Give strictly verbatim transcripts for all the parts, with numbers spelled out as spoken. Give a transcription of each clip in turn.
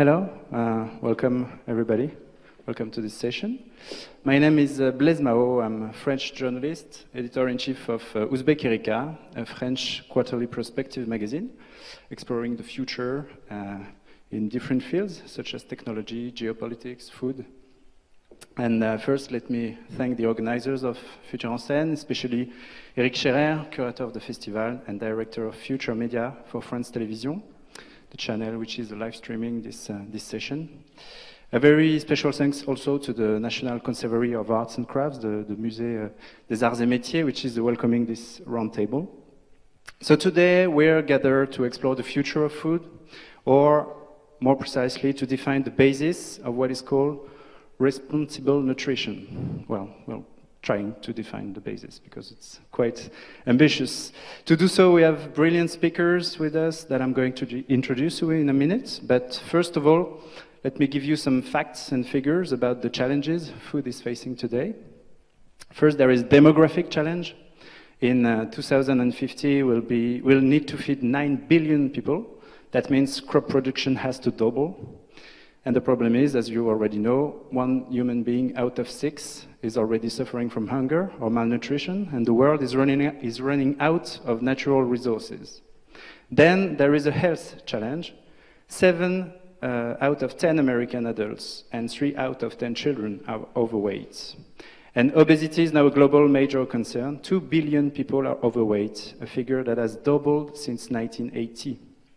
Hello, uh, welcome everybody. Welcome to this session. My name is uh, Blaise Mao. I'm a French journalist, editor-in-chief of uh, Ouzbek Erika, a French quarterly perspective magazine, exploring the future uh, in different fields, such as technology, geopolitics, food. And uh, first, let me thank the organizers of Futur en Scène, especially Eric Scherer, curator of the festival and director of Future Media for France Télévisions, the channel which is live streaming this, uh, this session. A very special thanks also to the National Conservatory of Arts and Crafts, the, the Musée des Arts et Métiers, which is welcoming this roundtable. So today we're gathered to explore the future of food, or more precisely, to define the basis of what is called responsible nutrition. Well, well, trying to define the basis because it's quite ambitious. To do so, we have brilliant speakers with us that I'm going to introduce you in a minute. But first of all, let me give you some facts and figures about the challenges food is facing today. First, there is demographic challenge. In uh, two thousand fifty, we'll, be, we'll need to feed nine billion people. That means crop production has to double. And the problem is, as you already know, one human being out of six is already suffering from hunger or malnutrition, and the world is running, is running out of natural resources. Then there is a health challenge. Seven uh, out of ten American adults and three out of ten children are overweight. And obesity is now a global major concern. Two billion people are overweight, a figure that has doubled since nineteen eighty.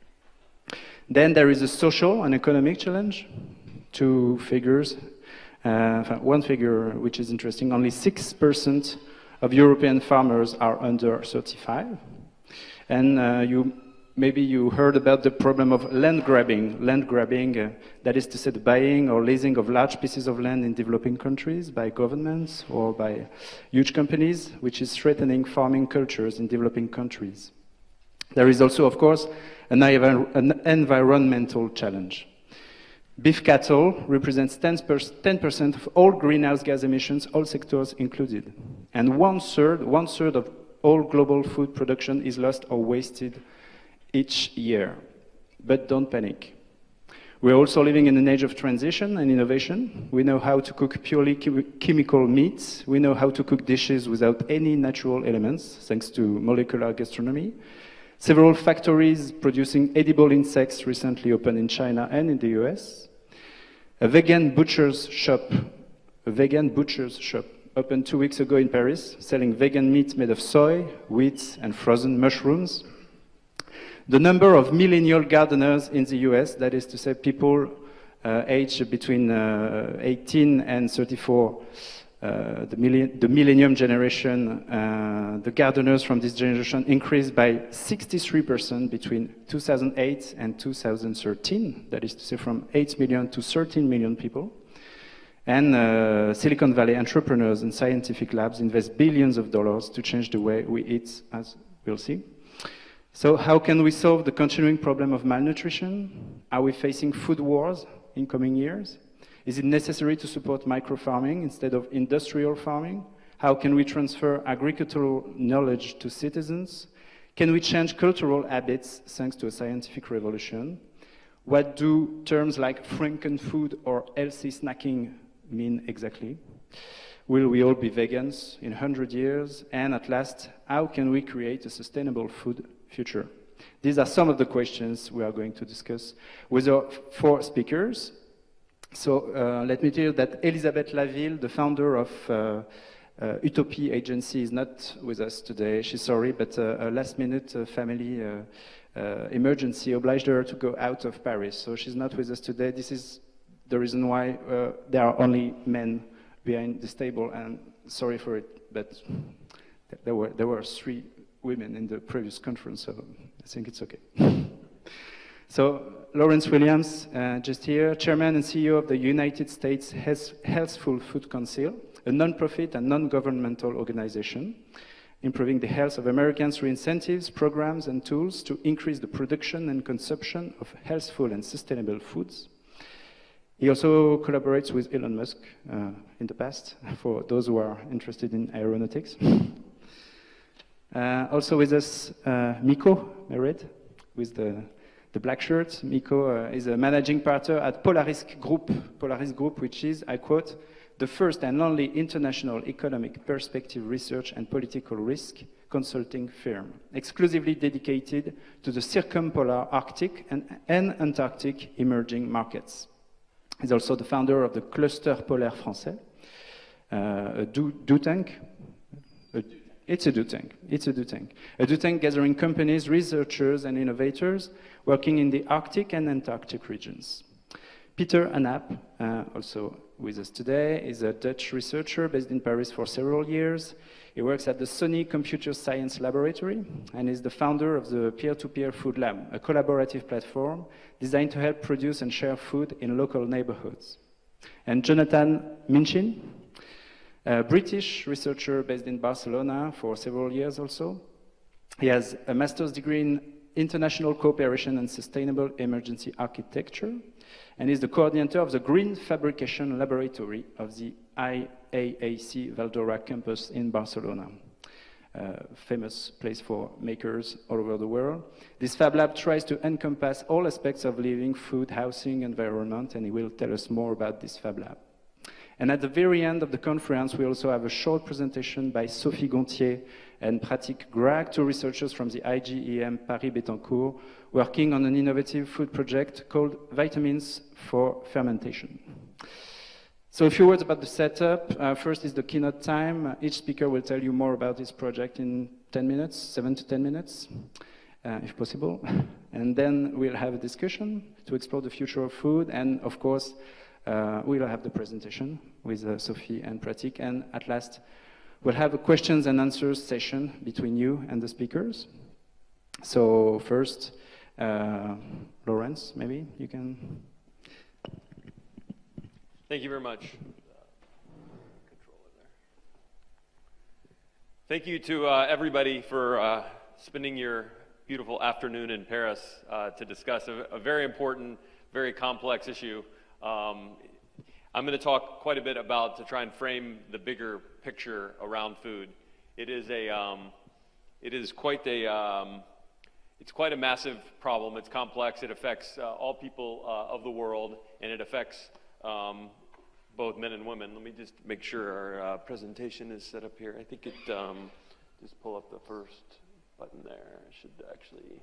Then there is a social and economic challenge. Two figures. Uh, one figure which is interesting, only six percent of European farmers are under thirty-five. And uh, you, maybe you heard about the problem of land grabbing. Land grabbing, uh, that is to say the buying or leasing of large pieces of land in developing countries by governments or by huge companies, which is threatening farming cultures in developing countries. There is also, of course, an environmental challenge. Beef cattle represents ten percent of all greenhouse gas emissions, all sectors included. And one third, one third of all global food production is lost or wasted each year. But don't panic. We're also living in an age of transition and innovation. We know how to cook purely chemical meats. We know how to cook dishes without any natural elements, thanks to molecular gastronomy. Several factories producing edible insects recently opened in China and in the U S. A vegan butcher's shop, a vegan butcher's shop opened two weeks ago in Paris, selling vegan meat made of soy, wheat, and frozen mushrooms. The number of millennial gardeners in the U S, that is to say people uh, aged between uh, eighteen and thirty-four, Uh, the, millenn the millennium generation, uh, the gardeners from this generation increased by sixty-three percent between two thousand eight and two thousand thirteen. That is to say from eight million to thirteen million people. And uh, Silicon Valley entrepreneurs and scientific labs invest billions of dollars to change the way we eat, as we'll see. So how can we solve the continuing problem of malnutrition? Are we facing food wars in coming years? Is it necessary to support micro-farming instead of industrial farming? How can we transfer agricultural knowledge to citizens? Can we change cultural habits thanks to a scientific revolution? What do terms like Frankenfood or healthy snacking mean exactly? Will we all be vegans in one hundred years? And at last, how can we create a sustainable food future? These are some of the questions we are going to discuss with our four speakers. So uh, let me tell you that Elisabeth Laville, the founder of uh, uh, Utopie Agency, is not with us today. She's sorry, but uh, a last-minute uh, family uh, uh, emergency obliged her to go out of Paris. So she's not with us today. This is the reason why uh, there are only men behind this table, and sorry for it, but there were, there were three women in the previous conference, so I think it's okay. So, Lawrence Williams, uh, just here, Chairman and C E O of the United States Healthful Food Council, a non-profit and non-governmental organization, improving the health of Americans through incentives, programs, and tools to increase the production and consumption of healthful and sustainable foods. He also collaborates with Elon Musk uh, in the past, for those who are interested in aeronautics. Uh, also with us, uh, Miko Mered, with the the black shirt, Miko, uh, is a managing partner at Polarisk Group, Polarisk Group, which is, I quote, the first and only international economic perspective research and political risk consulting firm, exclusively dedicated to the circumpolar Arctic and, and Antarctic emerging markets. He's also the founder of the Cluster Polaire Français, uh, a do, do tank. A, it's a do tank. It's a do tank. A do tank gathering companies, researchers, and innovators working in the Arctic and Antarctic regions. Peter Annap, uh, also with us today, is a Dutch researcher based in Paris for several years. He works at the Sony Computer Science Laboratory and is the founder of the Peer-to-Peer Food Lab, a collaborative platform designed to help produce and share food in local neighborhoods. And Jonathan Minchin, a British researcher based in Barcelona for several years also. He has a master's degree in international cooperation and sustainable emergency architecture, and is the coordinator of the Green Fabrication Laboratory of the I A A C Valdora campus in Barcelona, a famous place for makers all over the world. This Fab Lab tries to encompass all aspects of living, food, housing, environment, and he will tell us more about this Fab Lab. And at the very end of the conference, we also have a short presentation by Sophie Gontier and Pratik Grag, two researchers from the I G E M Paris-Bettencourt, working on an innovative food project called Vitamins for Fermentation. So a few words about the setup. Uh, first is the keynote time. Uh, each speaker will tell you more about this project in ten minutes, seven to ten minutes, uh, if possible. And then we'll have a discussion to explore the future of food, and of course, Uh, we'll have the presentation with uh, Sophie and Pratik, and at last we'll have a questions and answers session between you and the speakers. So first, uh, Lawrence, maybe you can. Thank you very much. Thank you to uh, everybody for uh, spending your beautiful afternoon in Paris uh, to discuss a, a very important, very complex issue. Um, I'm going to talk quite a bit about to try and frame the bigger picture around food. It is a, um, it is quite a, um, it's quite a massive problem. It's complex. It affects uh, all people uh, of the world, and it affects um, both men and women. Let me just make sure our uh, presentation is set up here. I think it, um, just pull up the first button there. I should actually,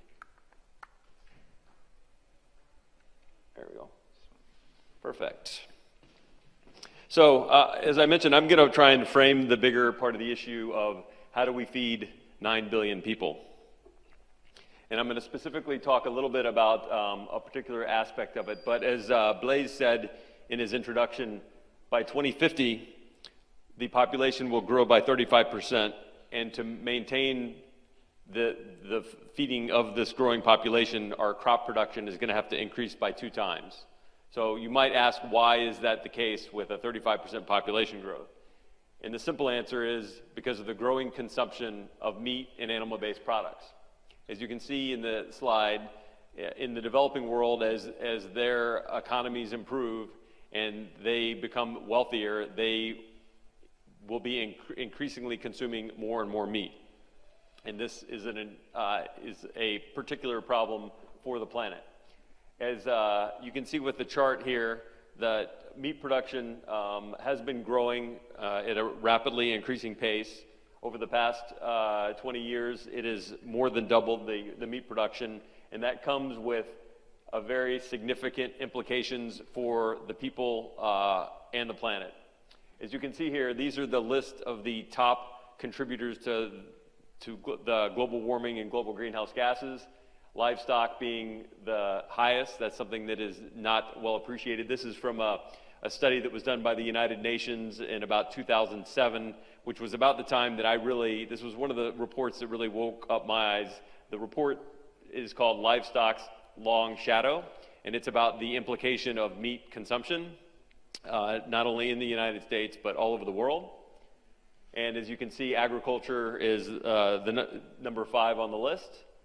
there we go. Perfect. So, uh, as I mentioned, I'm going to try and frame the bigger part of the issue of how do we feed nine billion people. And I'm going to specifically talk a little bit about um, a particular aspect of it. But as uh, Blaise said in his introduction, by twenty fifty, the population will grow by thirty-five percent. And to maintain the, the feeding of this growing population, our crop production is going to have to increase by two times. So you might ask, why is that the case with a thirty-five percent population growth? And the simple answer is because of the growing consumption of meat and animal-based products. As you can see in the slide, in the developing world, as, as their economies improve and they become wealthier, they will be inc- increasingly consuming more and more meat. And this is, an, uh, is a particular problem for the planet. As uh, you can see with the chart here, that meat production um, has been growing uh, at a rapidly increasing pace. Over the past uh, twenty years, it has more than doubled the, the meat production, and that comes with a very significant implications for the people uh, and the planet. As you can see here, these are the list of the top contributors to, to gl- the global warming and global greenhouse gases. Livestock being the highest. That's something that is not well appreciated. This is from a, a study that was done by the United Nations in about two thousand seven, which was about the time that I really, this was one of the reports that really woke up my eyes. The report is called Livestock's Long Shadow, and it's about the implication of meat consumption, uh, not only in the United States, but all over the world. And as you can see, agriculture is uh, the n- number five on the list.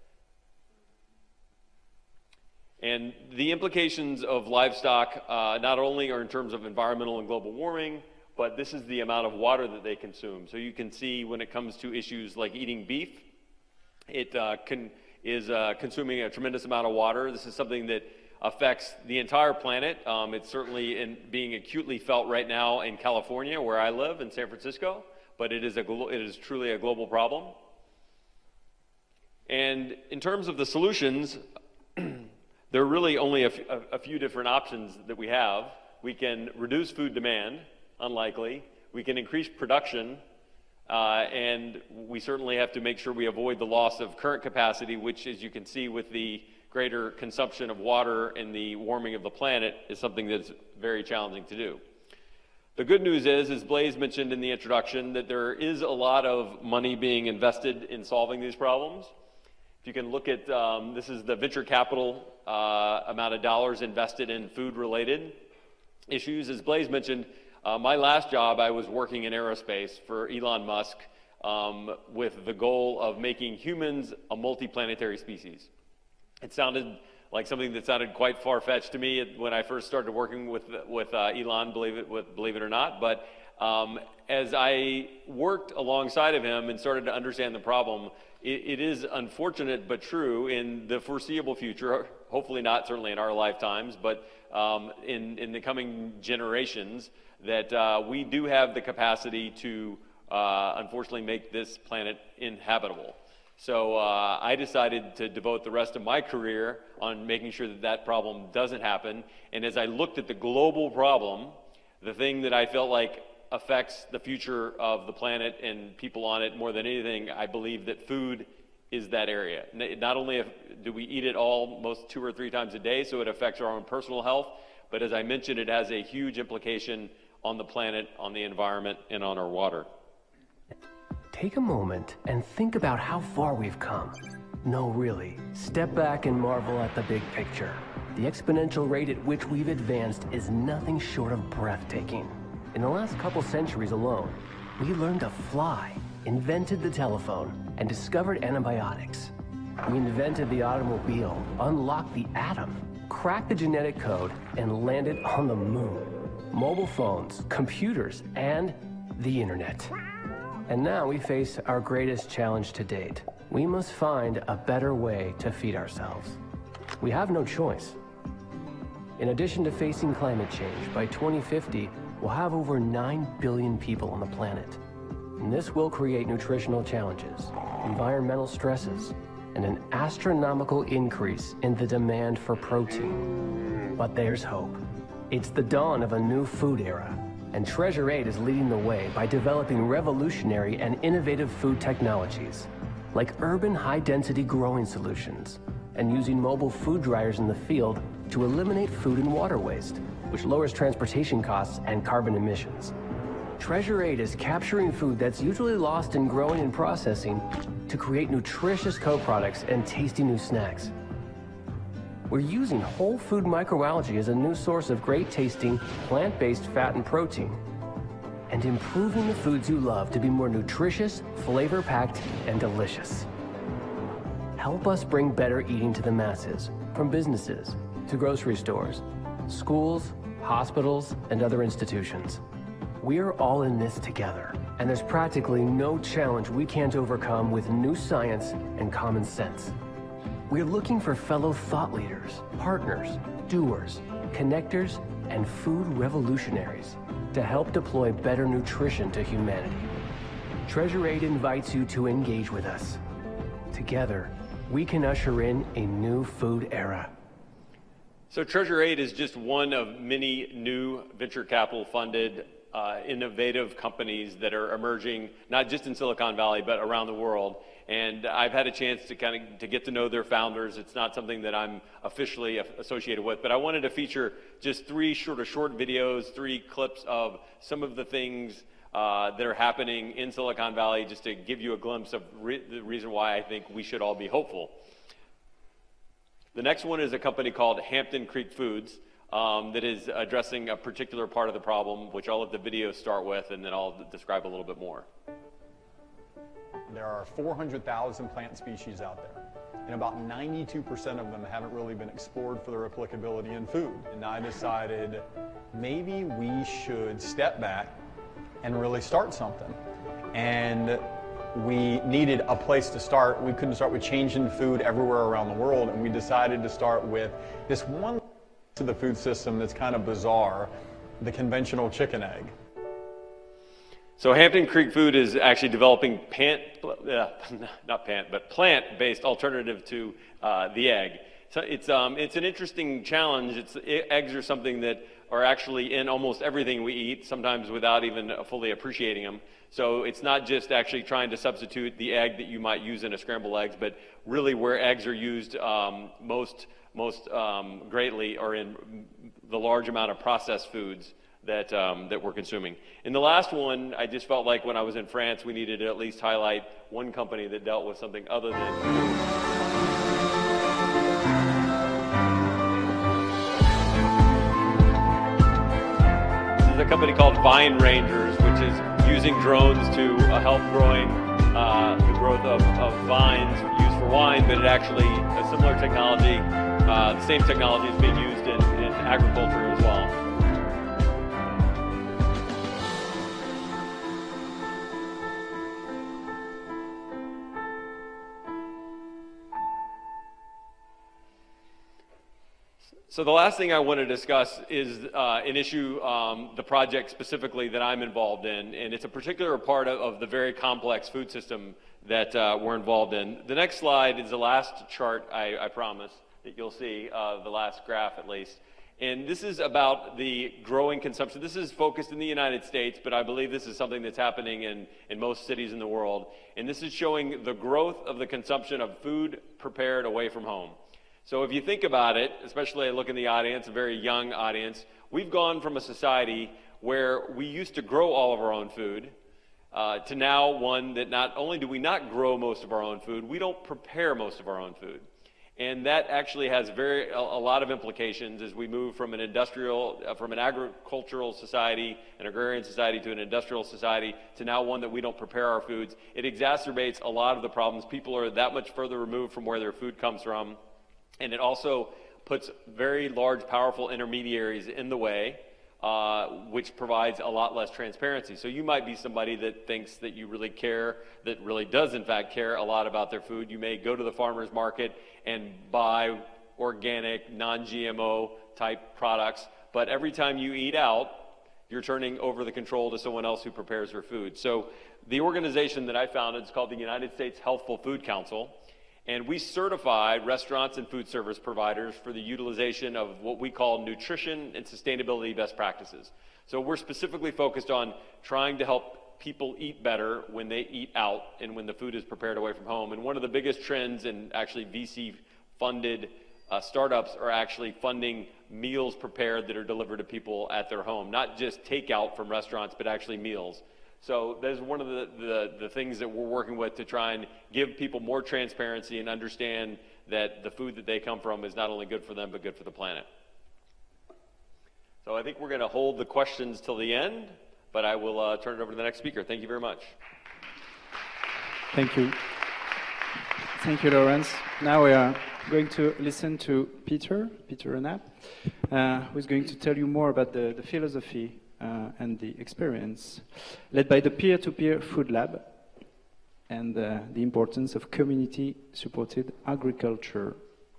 And the implications of livestock uh, not only are in terms of environmental and global warming, but this is the amount of water that they consume. So you can see when it comes to issues like eating beef, it uh, can is uh, consuming a tremendous amount of water. This is something that affects the entire planet. Um, it's certainly in being acutely felt right now in California, where I live, in San Francisco, but it is, a glo- it is truly a global problem. And in terms of the solutions, there are really only a, f- a few different options that we have. We can reduce food demand, unlikely. We can increase production, uh, and we certainly have to make sure we avoid the loss of current capacity, which, as you can see with the greater consumption of water and the warming of the planet, is something that's very challenging to do. The good news is, as Blaise mentioned in the introduction, that there is a lot of money being invested in solving these problems. If you can look at, um, this is the venture capital uh, amount of dollars invested in food-related issues. As Blaise mentioned, uh, my last job, I was working in aerospace for Elon Musk um, with the goal of making humans a multiplanetary species. It sounded like something that sounded quite far-fetched to me when I first started working with with uh, Elon, believe it with, believe it or not. But um, as I worked alongside of him and started to understand the problem, it, it is unfortunate but true in the foreseeable future. Hopefully not, certainly in our lifetimes, but um, in in the coming generations, that uh, we do have the capacity to uh, unfortunately make this planet inhabitable. So uh, I decided to devote the rest of my career on making sure that that problem doesn't happen. And as I looked at the global problem, the thing that I felt like affects the future of the planet and people on it more than anything, I believe that food is that area. Not only do we eat it all most two or three times a day, so it affects our own personal health, but as I mentioned, it has a huge implication on the planet, on the environment, and on our water. Take a moment and think about how far we've come. No, really. Step back and marvel at the big picture. The exponential rate at which we've advanced is nothing short of breathtaking. In the last couple centuries alone, we learned to fly, invented the telephone, and discovered antibiotics. We invented the automobile, unlocked the atom, cracked the genetic code, and landed on the moon. Mobile phones, computers, and the internet. And now we face our greatest challenge to date. We must find a better way to feed ourselves. We have no choice. In addition to facing climate change, by twenty fifty, we'll have over nine billion people on the planet. And this will create nutritional challenges, environmental stresses, and an astronomical increase in the demand for protein. But there's hope. It's the dawn of a new food era. And TreasureAid is leading the way by developing revolutionary and innovative food technologies, like urban high-density growing solutions, and using mobile food dryers in the field to eliminate food and water waste, which lowers transportation costs and carbon emissions. TreasureAid is capturing food that's usually lost in growing and processing to create nutritious co-products and tasty new snacks. We're using whole food microalgae as a new source of great-tasting, plant-based fat and protein, and improving the foods you love to be more nutritious, flavor-packed, and delicious. Help us bring better eating to the masses, from businesses to grocery stores, schools, hospitals, and other institutions. We're all in this together, and there's practically no challenge we can't overcome with new science and common sense. We're looking for fellow thought leaders, partners, doers, connectors, and food revolutionaries to help deploy better nutrition to humanity. TreasureAid invites you to engage with us. Together, we can usher in a new food era. So TreasureAid is just one of many new venture capital funded uh, innovative companies that are emerging, not just in Silicon Valley, but around the world. And I've had a chance to kind of to get to know their founders. It's not something that I'm officially associated with, but I wanted to feature just three sort of short videos, three clips of some of the things uh, that are happening in Silicon Valley, just to give you a glimpse of re the reason why I think we should all be hopeful. The next one is a company called Hampton Creek Foods um, that is addressing a particular part of the problem, which I'll let the video start with, and then I'll describe a little bit more. There are four hundred thousand plant species out there, and about ninety-two percent of them haven't really been explored for their applicability in food. And I decided maybe we should step back and really start something. And we needed a place to start. We couldn't start with changing food everywhere around the world, and we decided to start with this one to the food system that's kind of bizarre, the conventional chicken egg. So Hampton Creek Food is actually developing pant, uh, not pant, but plant-based alternative to uh, the egg. So it's, um, it's an interesting challenge. It's, eggs are something that are actually in almost everything we eat, sometimes without even fully appreciating them. So it's not just actually trying to substitute the egg that you might use in a scrambled eggs, but really where eggs are used um, most, most um, greatly are in the large amount of processed foods that, um, that we're consuming. In the last one, I just felt like when I was in France, we needed to at least highlight one company that dealt with something other than food. This is a company called Vine Rangers, which is using drones to uh, help growing uh, the growth of, of vines used for wine, but it actually, a similar technology, uh, the same technology is being used in, in agriculture as well. So the last thing I want to discuss is uh, an issue, um, the project specifically that I'm involved in, and it's a particular part of, of the very complex food system that uh, we're involved in. The next slide is the last chart, I, I promise, that you'll see, uh, the last graph at least. And this is about the growing consumption. This is focused in the United States, but I believe this is something that's happening in, in most cities in the world. And this is showing the growth of the consumption of food prepared away from home. So if you think about it, especially I look in the audience, a very young audience, we've gone from a society where we used to grow all of our own food uh, to now one that not only do we not grow most of our own food, we don't prepare most of our own food. And that actually has very a, a lot of implications as we move from an industrial, uh, from an agricultural society, an agrarian society to an industrial society to now one that we don't prepare our foods. It exacerbates a lot of the problems. People are that much further removed from where their food comes from. And it also puts very large, powerful intermediaries in the way, uh, which provides a lot less transparency. So you might be somebody that thinks that you really care, that really does in fact care a lot about their food. You may go to the farmer's market and buy organic, non G M O type products, but every time you eat out, you're turning over the control to someone else who prepares your food. So the organization that I founded is called the United States Healthful Food Council. And we certify restaurants and food service providers for the utilization of what we call nutrition and sustainability best practices. So we're specifically focused on trying to help people eat better when they eat out and when the food is prepared away from home. And one of the biggest trends in actually V C-funded uh, startups are actually funding meals prepared that are delivered to people at their home, not just takeout from restaurants, but actually meals. So that's one of the, the, the things that we're working with to try and give people more transparency and understand that the food that they come from is not only good for them, but good for the planet. So I think we're going to hold the questions till the end, but I will uh, turn it over to the next speaker. Thank you very much. Thank you. Thank you, Lawrence. Now we are going to listen to Peter, Peter Renap, uh, who is going to tell you more about the, the philosophy Uh, and the experience led by the Peer-to-Peer Food Lab and uh, the importance of community-supported agriculture.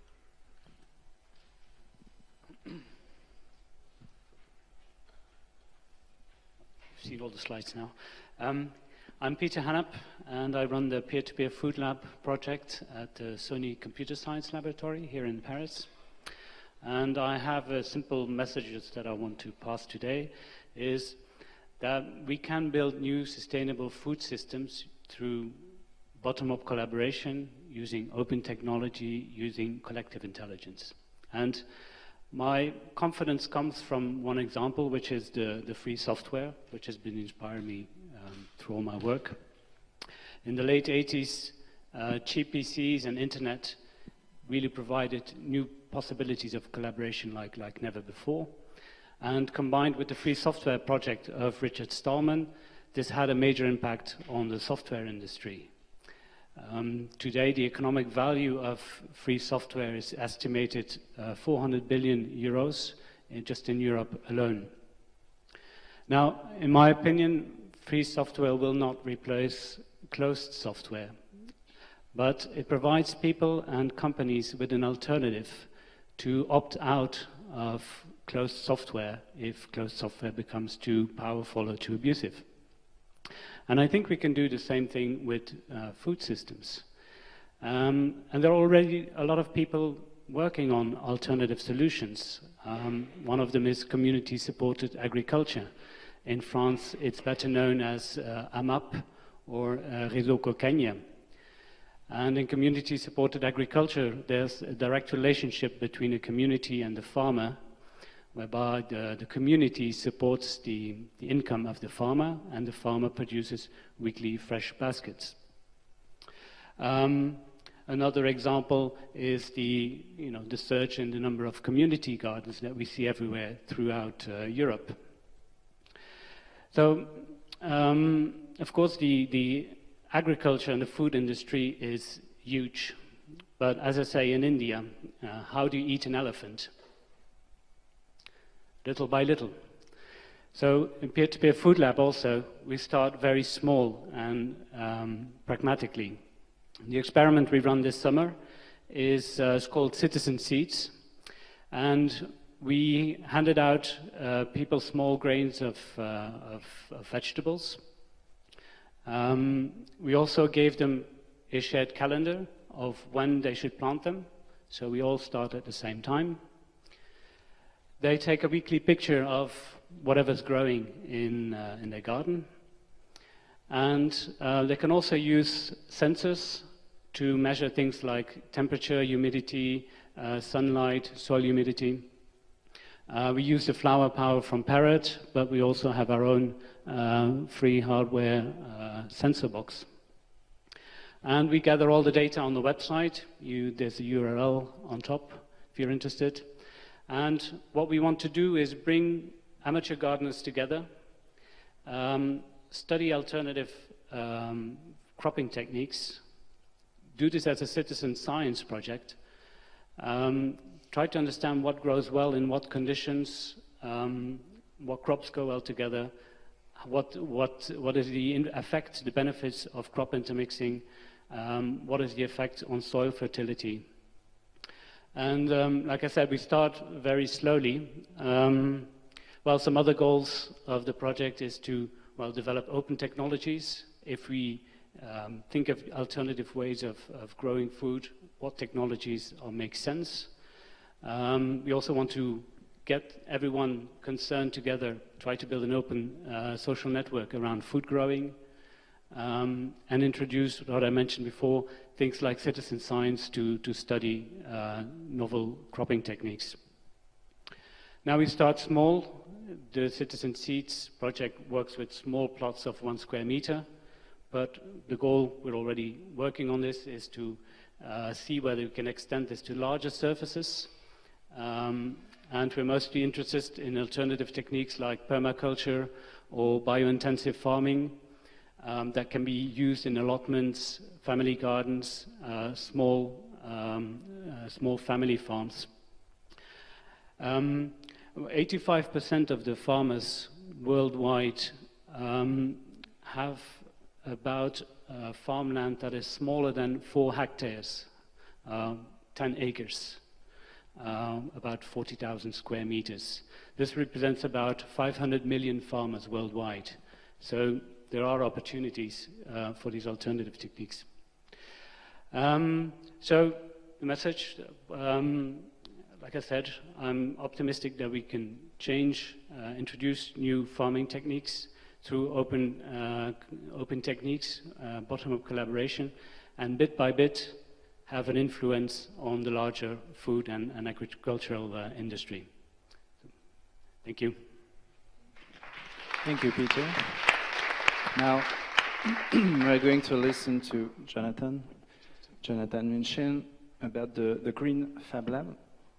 I've seen all the slides now. Um, I'm Peter Hannap, and I run the Peer-to-Peer Food Lab project at the Sony Computer Science Laboratory here in Paris. And I have uh, simple messages that I want to pass today. Is that we can build new sustainable food systems through bottom-up collaboration, using open technology, using collective intelligence. And my confidence comes from one example, which is the, the free software, which has been inspiring me um, through all my work. In the late eighties, uh, cheap P Cs and internet really provided new possibilities of collaboration like, like never before. And combined with the free software project of Richard Stallman, this had a major impact on the software industry. Um, today, the economic value of free software is estimated uh, four hundred billion euros in, just in Europe alone. Now, in my opinion, free software will not replace closed software, but it provides people and companies with an alternative to opt out of closed software if closed software becomes too powerful or too abusive. And I think we can do the same thing with uh, food systems. Um, and there are already a lot of people working on alternative solutions. Um, one of them is community-supported agriculture. In France, it's better known as uh, A M A P or uh, Réseau Cocaigne. And in community-supported agriculture, there's a direct relationship between a community and the farmer, whereby the, the community supports the, the income of the farmer, and the farmer produces weekly fresh baskets. Um, another example is the, you know, the surge in the number of community gardens that we see everywhere throughout uh, Europe. So, um, of course, the, the agriculture and the food industry is huge. But as I say, in India, uh, how do you eat an elephant? Little by little. So in Peer-to-Peer Food Lab also, we start very small and um, pragmatically. The experiment we run this summer is uh, it's called Citizen Seeds. And we handed out uh, people small grains of, uh, of, of vegetables. Um, we also gave them a shared calendar of when they should plant them. So we all start at the same time. They take a weekly picture of whatever's growing in, uh, in their garden. And uh, they can also use sensors to measure things like temperature, humidity, uh, sunlight, soil humidity. Uh, we use the flower power from Parrot, but we also have our own uh, free hardware uh, sensor box. And we gather all the data on the website. You, there's a U R L on top if you're interested. And what we want to do is bring amateur gardeners together, um, study alternative um, cropping techniques, do this as a citizen science project, um, try to understand what grows well in what conditions, um, what crops go well together, what, what, what is the effect, the benefits of crop intermixing, um, what is the effect on soil fertility. And um, like I said, we start very slowly. Um, well, some other goals of the project is to, well, develop open technologies. If we um, think of alternative ways of, of growing food, what technologies are, make sense. Um, we also want to get everyone concerned together, try to build an open uh, social network around food growing, um, and introduce what I mentioned before, things like citizen science to, to study uh, novel cropping techniques. Now we start small. The Citizen Seeds project works with small plots of one square meter, but the goal, we're already working on this, is to uh, see whether we can extend this to larger surfaces. Um, and we're mostly interested in alternative techniques like permaculture or biointensive farming um, that can be used in allotments, family gardens, uh, small, um, uh, small family farms. Um, eighty-five percent of the farmers worldwide um, have about uh, farmland that is smaller than four hectares, uh, ten acres. Uh, about forty thousand square meters. This represents about five hundred million farmers worldwide. So there are opportunities uh, for these alternative techniques. Um, so the message, um, like I said, I'm optimistic that we can change, uh, introduce new farming techniques through open, uh, open techniques, uh, bottom-up collaboration, and bit by bit, have an influence on the larger food and, and agricultural uh, industry. Thank you. Thank you, Peter. Now, we're going to listen to Jonathan, Jonathan Minchin, about the, the Green Fab Lab.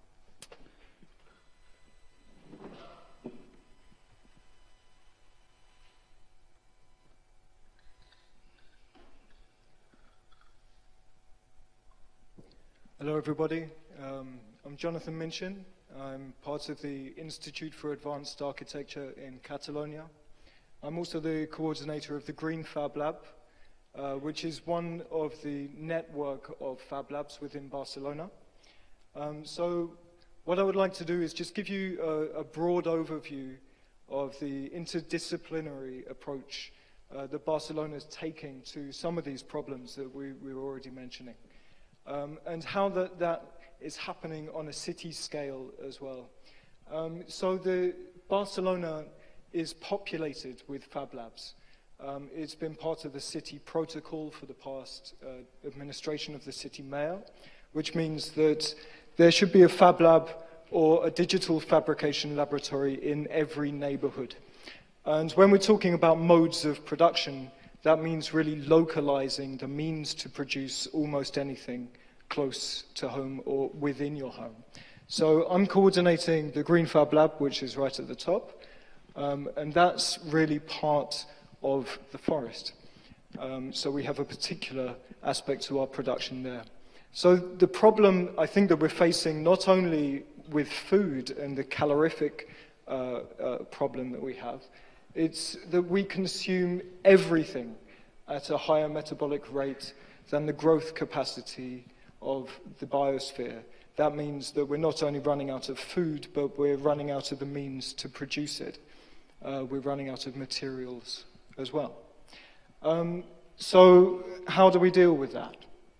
Hello, everybody. Um, I'm Jonathan Minchin. I'm part of the Institute for Advanced Architecture in Catalonia. I'm also the coordinator of the Green Fab Lab, uh, which is one of the network of Fab Labs within Barcelona. Um, so what I would like to do is just give you a, a broad overview of the interdisciplinary approach uh, that Barcelona is taking to some of these problems that we, we were already mentioning, um, and how that, that is happening on a city scale as well. Um, so the Barcelona is populated with Fab Labs. Um, it's been part of the city protocol for the past uh, administration of the city mayor, which means that there should be a Fab Lab or a digital fabrication laboratory in every neighborhood. And when we're talking about modes of production, that means really localizing the means to produce almost anything close to home or within your home. So I'm coordinating the Green Fab Lab, which is right at the top, um, and that's really part of the forest. Um, so we have a particular aspect to our production there. So the problem I think that we're facing not only with food and the calorific uh, uh, problem that we have, it's that we consume everything at a higher metabolic rate than the growth capacity of the biosphere. That means that we're not only running out of food, but we're running out of the means to produce it. Uh, we're running out of materials as well. Um, so how do we deal with that?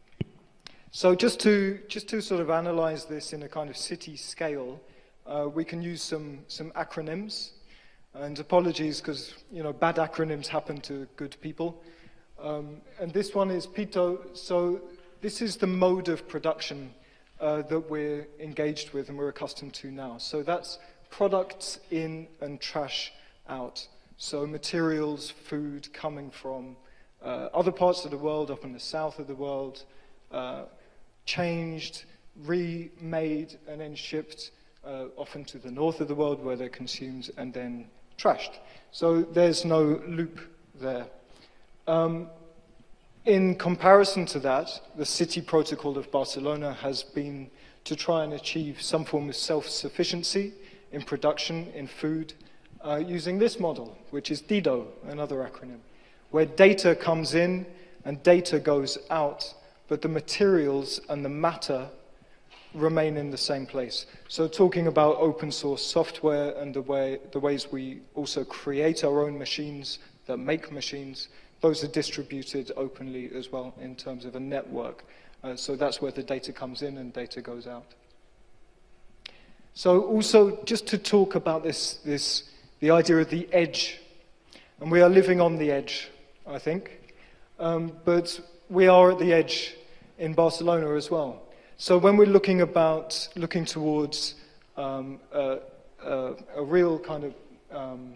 So just to, just to sort of analyze this in a kind of city scale, uh, we can use some, some acronyms. And apologies, because you know bad acronyms happen to good people. Um, and this one is PITO. So this is the mode of production uh, that we're engaged with and we're accustomed to now. So that's products in and trash out. So materials, food coming from uh, other parts of the world, up in the south of the world, uh, changed, remade, and then shipped uh, often to the north of the world where they're consumed and then trashed. So there's no loop there. Um, in comparison to that, the city protocol of Barcelona has been to try and achieve some form of self-sufficiency in production, in food, uh, using this model, which is DIDO, another acronym, where data comes in and data goes out, but the materials and the matter remain in the same place. So talking about open source software and the, way, the ways we also create our own machines that make machines, those are distributed openly as well in terms of a network. Uh, so that's where the data comes in and data goes out. So also just to talk about this, this the idea of the edge. And we are living on the edge, I think. Um, but we are at the edge in Barcelona as well. So when we're looking about, looking towards um, a, a, a real kind of um,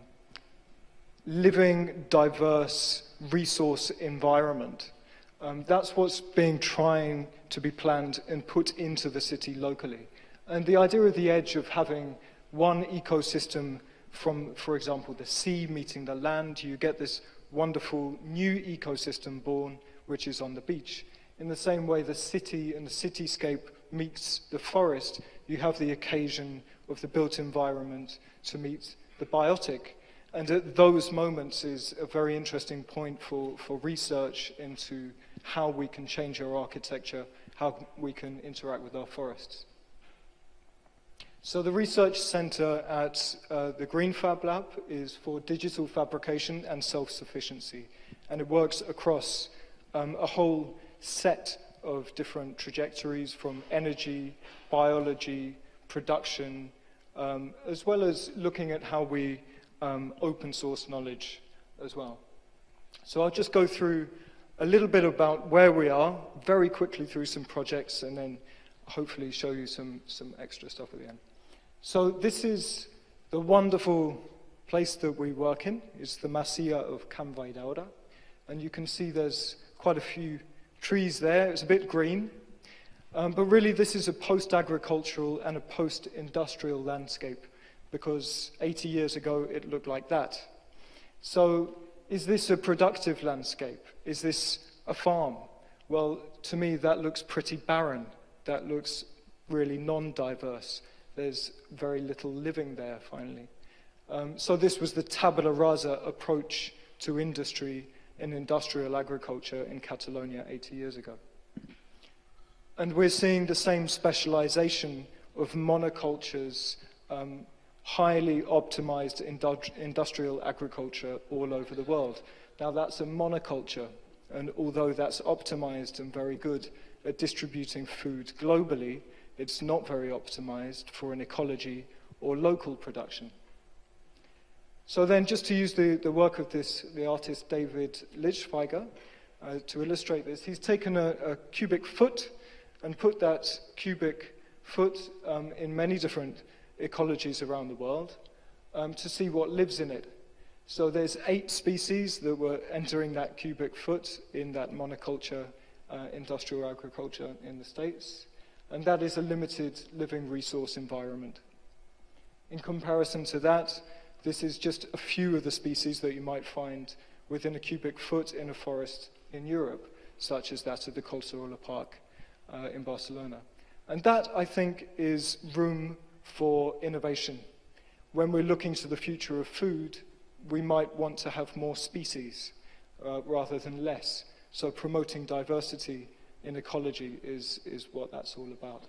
living, diverse, resource environment, um, that's what's being trying to be planned and put into the city locally. And the idea of the edge of having one ecosystem from, for example, the sea meeting the land, you get this wonderful new ecosystem born, which is on the beach. In the same way the city and the cityscape meets the forest, you have the occasion of the built environment to meet the biotic. And at those moments is a very interesting point for, for research into how we can change our architecture, how we can interact with our forests. So the research center at uh, the Green Fab Lab is for digital fabrication and self-sufficiency. And it works across um, a whole set of different trajectories from energy, biology, production, um, as well as looking at how we um, open source knowledge as well. So I'll just go through a little bit about where we are, very quickly through some projects, and then hopefully show you some, some extra stuff at the end. So this is the wonderful place that we work in. It's the Masia of Can Valldaura. And you can see there's quite a few trees there. It's a bit green. Um, but really, this is a post-agricultural and a post-industrial landscape, because eighty years ago, it looked like that. So is this a productive landscape? Is this a farm? Well, to me, that looks pretty barren. That looks really non-diverse. There's very little living there, finally. Um, so this was the tabula rasa approach to industry in industrial agriculture in Catalonia eighty years ago. And we're seeing the same specialization of monocultures, um, highly optimized indu- industrial agriculture all over the world. Now that's a monoculture, and although that's optimized and very good at distributing food globally, it's not very optimized for an ecology or local production. So then, just to use the, the work of this, the artist David Lichtveiger, uh, to illustrate this, he's taken a, a cubic foot and put that cubic foot um, in many different ecologies around the world um, to see what lives in it. So there's eight species that were entering that cubic foot in that monoculture uh, industrial agriculture in the States, and that is a limited living resource environment. In comparison to that, this is just a few of the species that you might find within a cubic foot in a forest in Europe, such as that of the Collserola Park uh, in Barcelona. And that, I think, is room for innovation. When we're looking to the future of food, we might want to have more species uh, rather than less. So promoting diversity in ecology is, is what that's all about.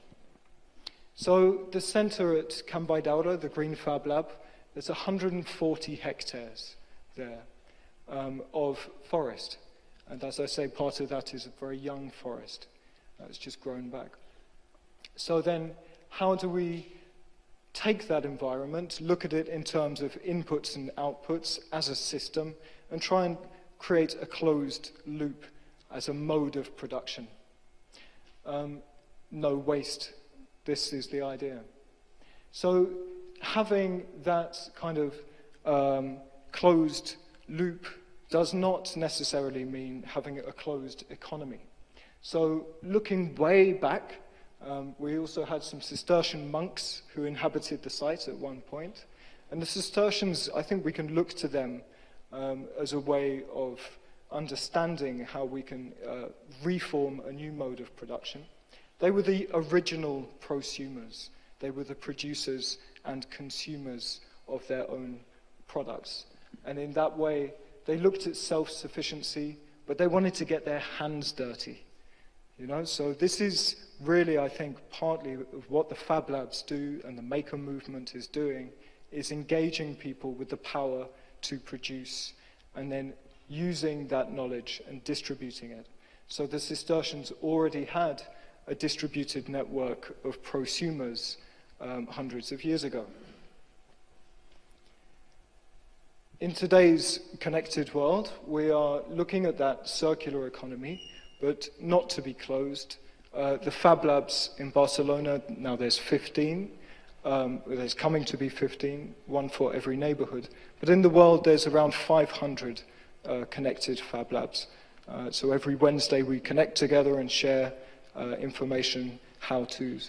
So the center at Cambaidora, the Green Fab Lab, there's one hundred forty hectares there um, of forest. And as I say, part of that is a very young forest. Uh, it's just grown back. So then, how do we take that environment, look at it in terms of inputs and outputs as a system, and try and create a closed loop as a mode of production? Um, no waste. This is the idea. So having that kind of um, closed loop does not necessarily mean having a closed economy. So looking way back, um, we also had some Cistercian monks who inhabited the site at one point. And the Cistercians, I think we can look to them um, as a way of understanding how we can uh, reform a new mode of production. They were the original prosumers. They were the producers and consumers of their own products. And in that way, they looked at self-sufficiency, but they wanted to get their hands dirty. You know, so this is really, I think, partly of what the Fab Labs do and the Maker movement is doing, is engaging people with the power to produce and then using that knowledge and distributing it. So the Cistercians already had a distributed network of prosumers um, hundreds of years ago. In today's connected world, we are looking at that circular economy, but not to be closed. Uh, the Fab Labs in Barcelona, now there's fifteen. Um, there's coming to be fifteen, one for every neighborhood. But in the world, there's around five hundred uh, connected Fab Labs. Uh, so every Wednesday, we connect together and share uh, information, how-tos.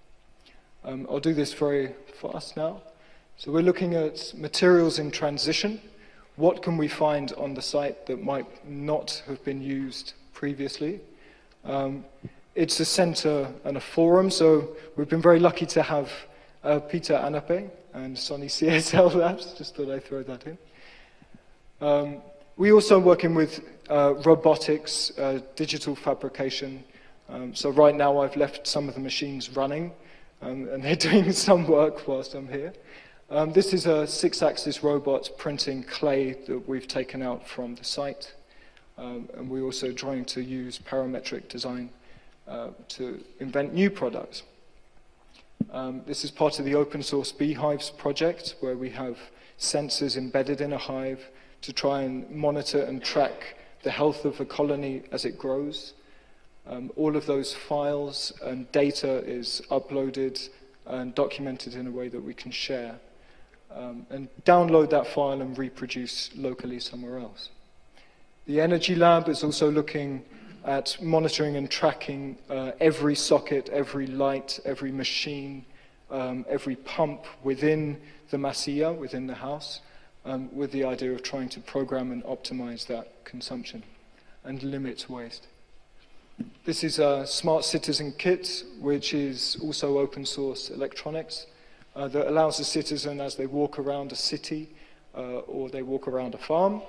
Um, I'll do this very fast now. So we're looking at materials in transition. What can we find on the site that might not have been used previously? Um, it's a center and a forum, so we've been very lucky to have uh, Peter Anape and Sony C S L Labs, just thought I'd throw that in. Um, we also working with uh, robotics, uh, digital fabrication. Um, so right now I've left some of the machines running, um, and they're doing some work whilst I'm here. Um, this is a six-axis robot printing clay that we've taken out from the site. Um, and we're also trying to use parametric design uh, to invent new products. Um, this is part of the open source Beehives project, where we have sensors embedded in a hive to try and monitor and track the health of a colony as it grows. Um, all of those files and data is uploaded and documented in a way that we can share. Um, and download that file and reproduce locally somewhere else. The Energy Lab is also looking at monitoring and tracking uh, every socket, every light, every machine, um, every pump within the Masilla, within the house, um, with the idea of trying to program and optimize that consumption and limit waste. This is a Smart Citizen Kit, which is also open source electronics uh, that allows the citizen, as they walk around a city uh, or they walk around a farm,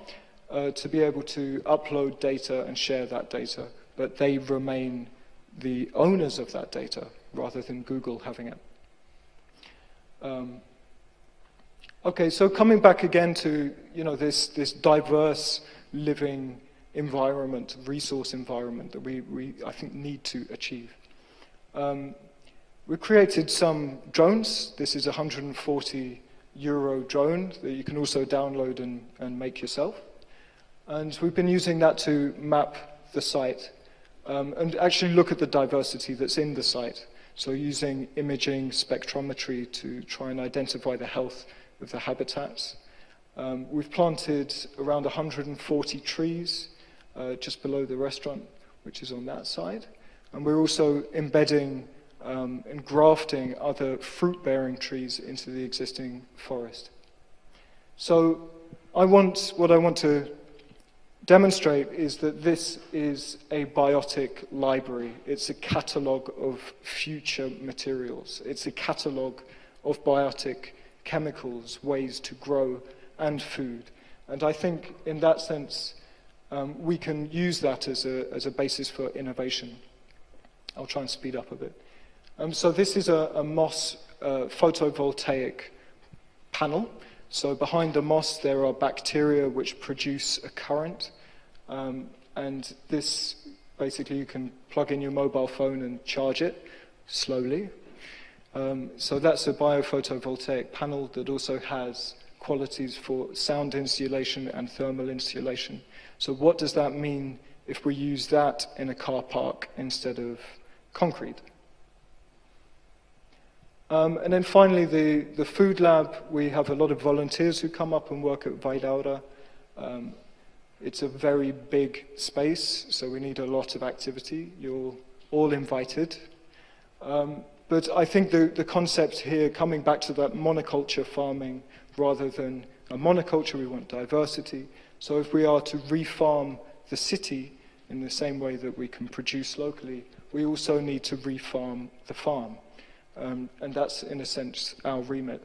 uh, to be able to upload data and share that data, but they remain the owners of that data rather than Google having it. Um, okay, so coming back again to you know this this diverse living environment, resource environment that we, we I think need to achieve. Um, we created some drones. This is a one hundred forty euro drone that you can also download and, and make yourself. And we've been using that to map the site um, and actually look at the diversity that's in the site. So using imaging spectrometry to try and identify the health of the habitats. Um, we've planted around one hundred forty trees uh, just below the restaurant, which is on that side. And we're also embedding um, and grafting other fruit-bearing trees into the existing forest. So I want, what I want to demonstrate is that this is a biotic library. It's a catalogue of future materials. It's a catalogue of biotic chemicals, ways to grow, and food. And I think in that sense, um, we can use that as a, as a basis for innovation. I'll try and speed up a bit. Um, so this is a, a moss uh, photovoltaic panel. So behind the moss there are bacteria which produce a current. Um, and this, basically you can plug in your mobile phone and charge it slowly. Um, so that's a biophotovoltaic panel that also has qualities for sound insulation and thermal insulation. So what does that mean if we use that in a car park instead of concrete? Um, and then finally, the, the food lab, we have a lot of volunteers who come up and work at Vaidaura. Um, it's a very big space, so we need a lot of activity. You're all invited. Um, but I think the, the concept here, coming back to that monoculture farming, rather than a monoculture, we want diversity. So if we are to refarm the city in the same way that we can produce locally, we also need to refarm the farm. Um, and that's, in a sense, our remit.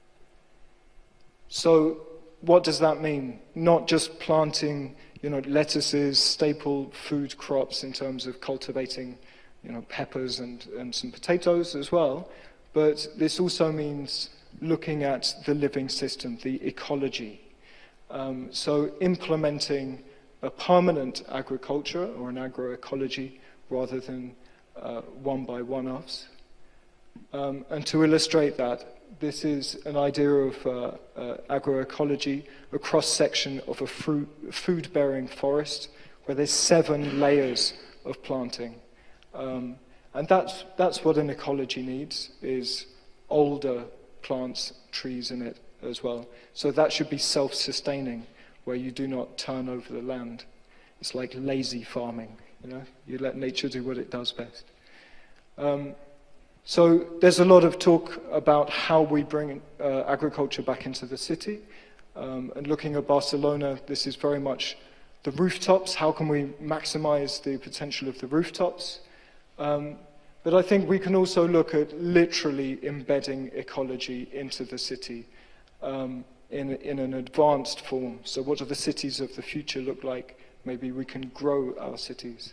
So what does that mean? Not just planting, you know, lettuces, staple food crops in terms of cultivating, you know, peppers and, and some potatoes as well, but this also means looking at the living system, the ecology. Um, so implementing a permanent agriculture or an agroecology rather than uh, one by one-offs. Um, and to illustrate that, this is an idea of uh, uh, agroecology, a cross-section of a fruit, food-bearing forest where there's seven layers of planting. Um, and that's, that's what an ecology needs, is older plants, trees in it as well. So that should be self-sustaining, where you do not turn over the land. It's like lazy farming, you know? You let nature do what it does best. Um, So there's a lot of talk about how we bring uh, agriculture back into the city. Um, and looking at Barcelona, this is very much the rooftops. How can we maximize the potential of the rooftops? Um, but I think we can also look at literally embedding ecology into the city um, in, in an advanced form. So what do the cities of the future look like? Maybe we can grow our cities.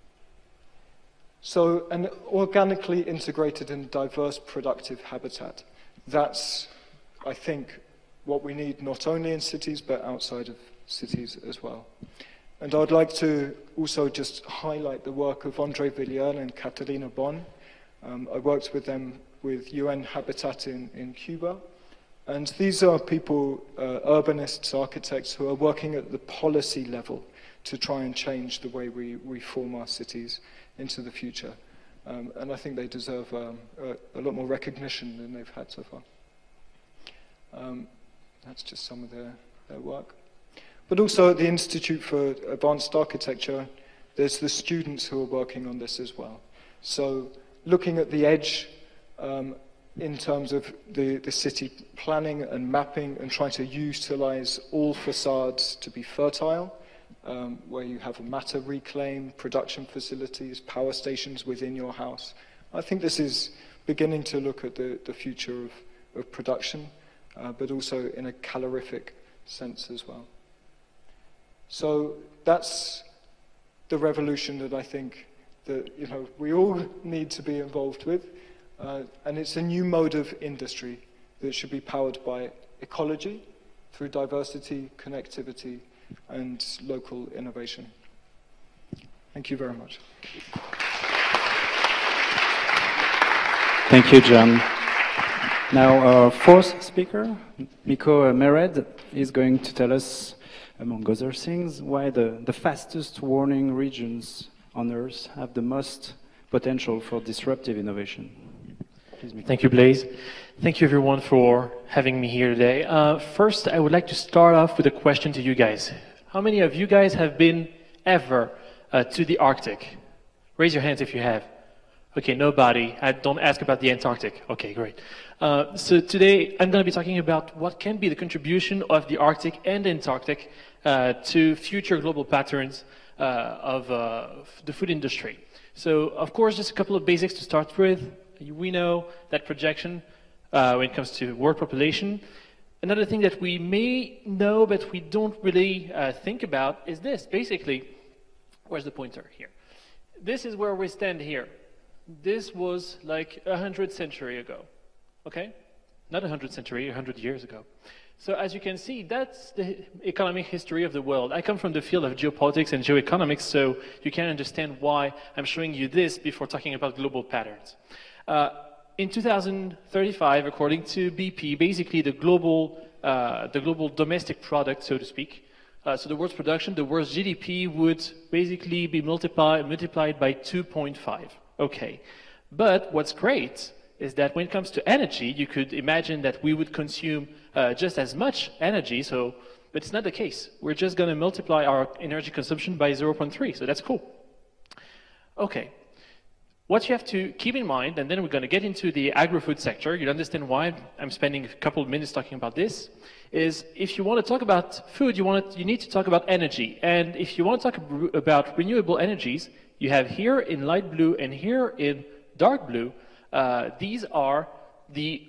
So an organically integrated and diverse productive habitat. That's, I think, what we need not only in cities, but outside of cities as well. And I'd like to also just highlight the work of André Villiers and Catalina Bon. Um, I worked with them with U N Habitat in, in Cuba. And these are people, uh, urbanists, architects, who are working at the policy level to try and change the way we, we form our cities into the future. Um, and I think they deserve um, a, a lot more recognition than they've had so far. Um, that's just some of their, their work. But also at the Institute for Advanced Architecture, there's the students who are working on this as well. So looking at the edge um, in terms of the, the city planning and mapping and trying to utilize all facades to be fertile, Um, where you have a matter reclaim, production facilities, power stations within your house. I think this is beginning to look at the, the future of, of production, uh, but also in a calorific sense as well. So that's the revolution that I think that you know we all need to be involved with, uh, and it's a new mode of industry that should be powered by ecology through diversity, connectivity, and local innovation. Thank you very much. Thank you, John. Now, our fourth speaker, Miko Mered, is going to tell us, among other things, why the, the fastest warning regions on Earth have the most potential for disruptive innovation. Please, Miko. Thank you, Blaise. Thank you, everyone, for having me here today. Uh, first, I would like to start off with a question to you guys. How many of you guys have been ever uh, to the Arctic? Raise your hands if you have. Okay, nobody. I don't ask about the Antarctic. Okay, great. Uh, so today I'm going to be talking about what can be the contribution of the Arctic and Antarctic uh, to future global patterns uh, of uh, the food industry. So, of course, just a couple of basics to start with. We know that projection uh, when it comes to world population. Another thing that we may know but we don't really uh, think about is this. Basically, where's the pointer? Here. This is where we stand here. This was like a hundred centuries ago, okay? Not a hundred centuries, a hundred years ago. So as you can see, that's the economic history of the world. I come from the field of geopolitics and geoeconomics, so you can understand why I'm showing you this before talking about global patterns. Uh, in two thousand thirty-five, according to B P, basically the global, uh, the global domestic product, so to speak, uh, so the world's production, the world's G D P would basically be multiplied, multiplied by two point five. Okay, but what's great is that when it comes to energy, you could imagine that we would consume uh, just as much energy, so, but it's not the case. We're just going to multiply our energy consumption by zero point three, so that's cool. Okay, what you have to keep in mind, and then we're going to get into the agri-food sector, you'll understand why I'm spending a couple of minutes talking about this, is if you want to talk about food, you, want to, you need to talk about energy, and if you want to talk about renewable energies, you have here in light blue and here in dark blue, uh, these are the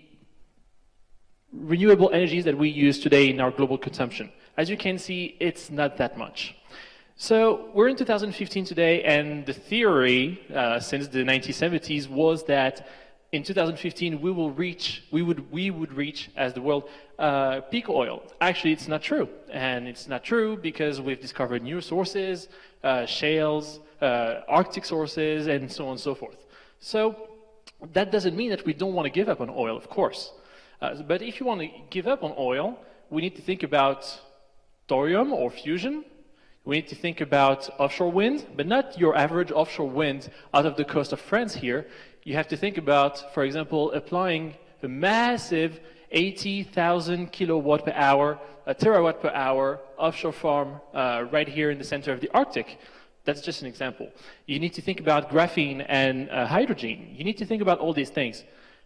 renewable energies that we use today in our global consumption. As you can see, it's not that much. So we're in two thousand fifteen today, and the theory uh, since the nineteen seventies was that in two thousand fifteen we will reach, we would, we would reach as the world uh, peak oil. Actually, it's not true, and it's not true because we've discovered new sources, uh, shales, uh, Arctic sources, and so on and so forth. So that doesn't mean that we don't want to give up on oil, of course. Uh, but if you want to give up on oil, we need to think about thorium or fusion. We need to think about offshore wind, but not your average offshore wind out of the coast of France here. You have to think about, for example, applying a massive eighty thousand kilowatt per hour, a terawatt per hour offshore farm uh, right here in the center of the Arctic. That's just an example. You need to think about graphene and uh, hydrogen. You need to think about all these things.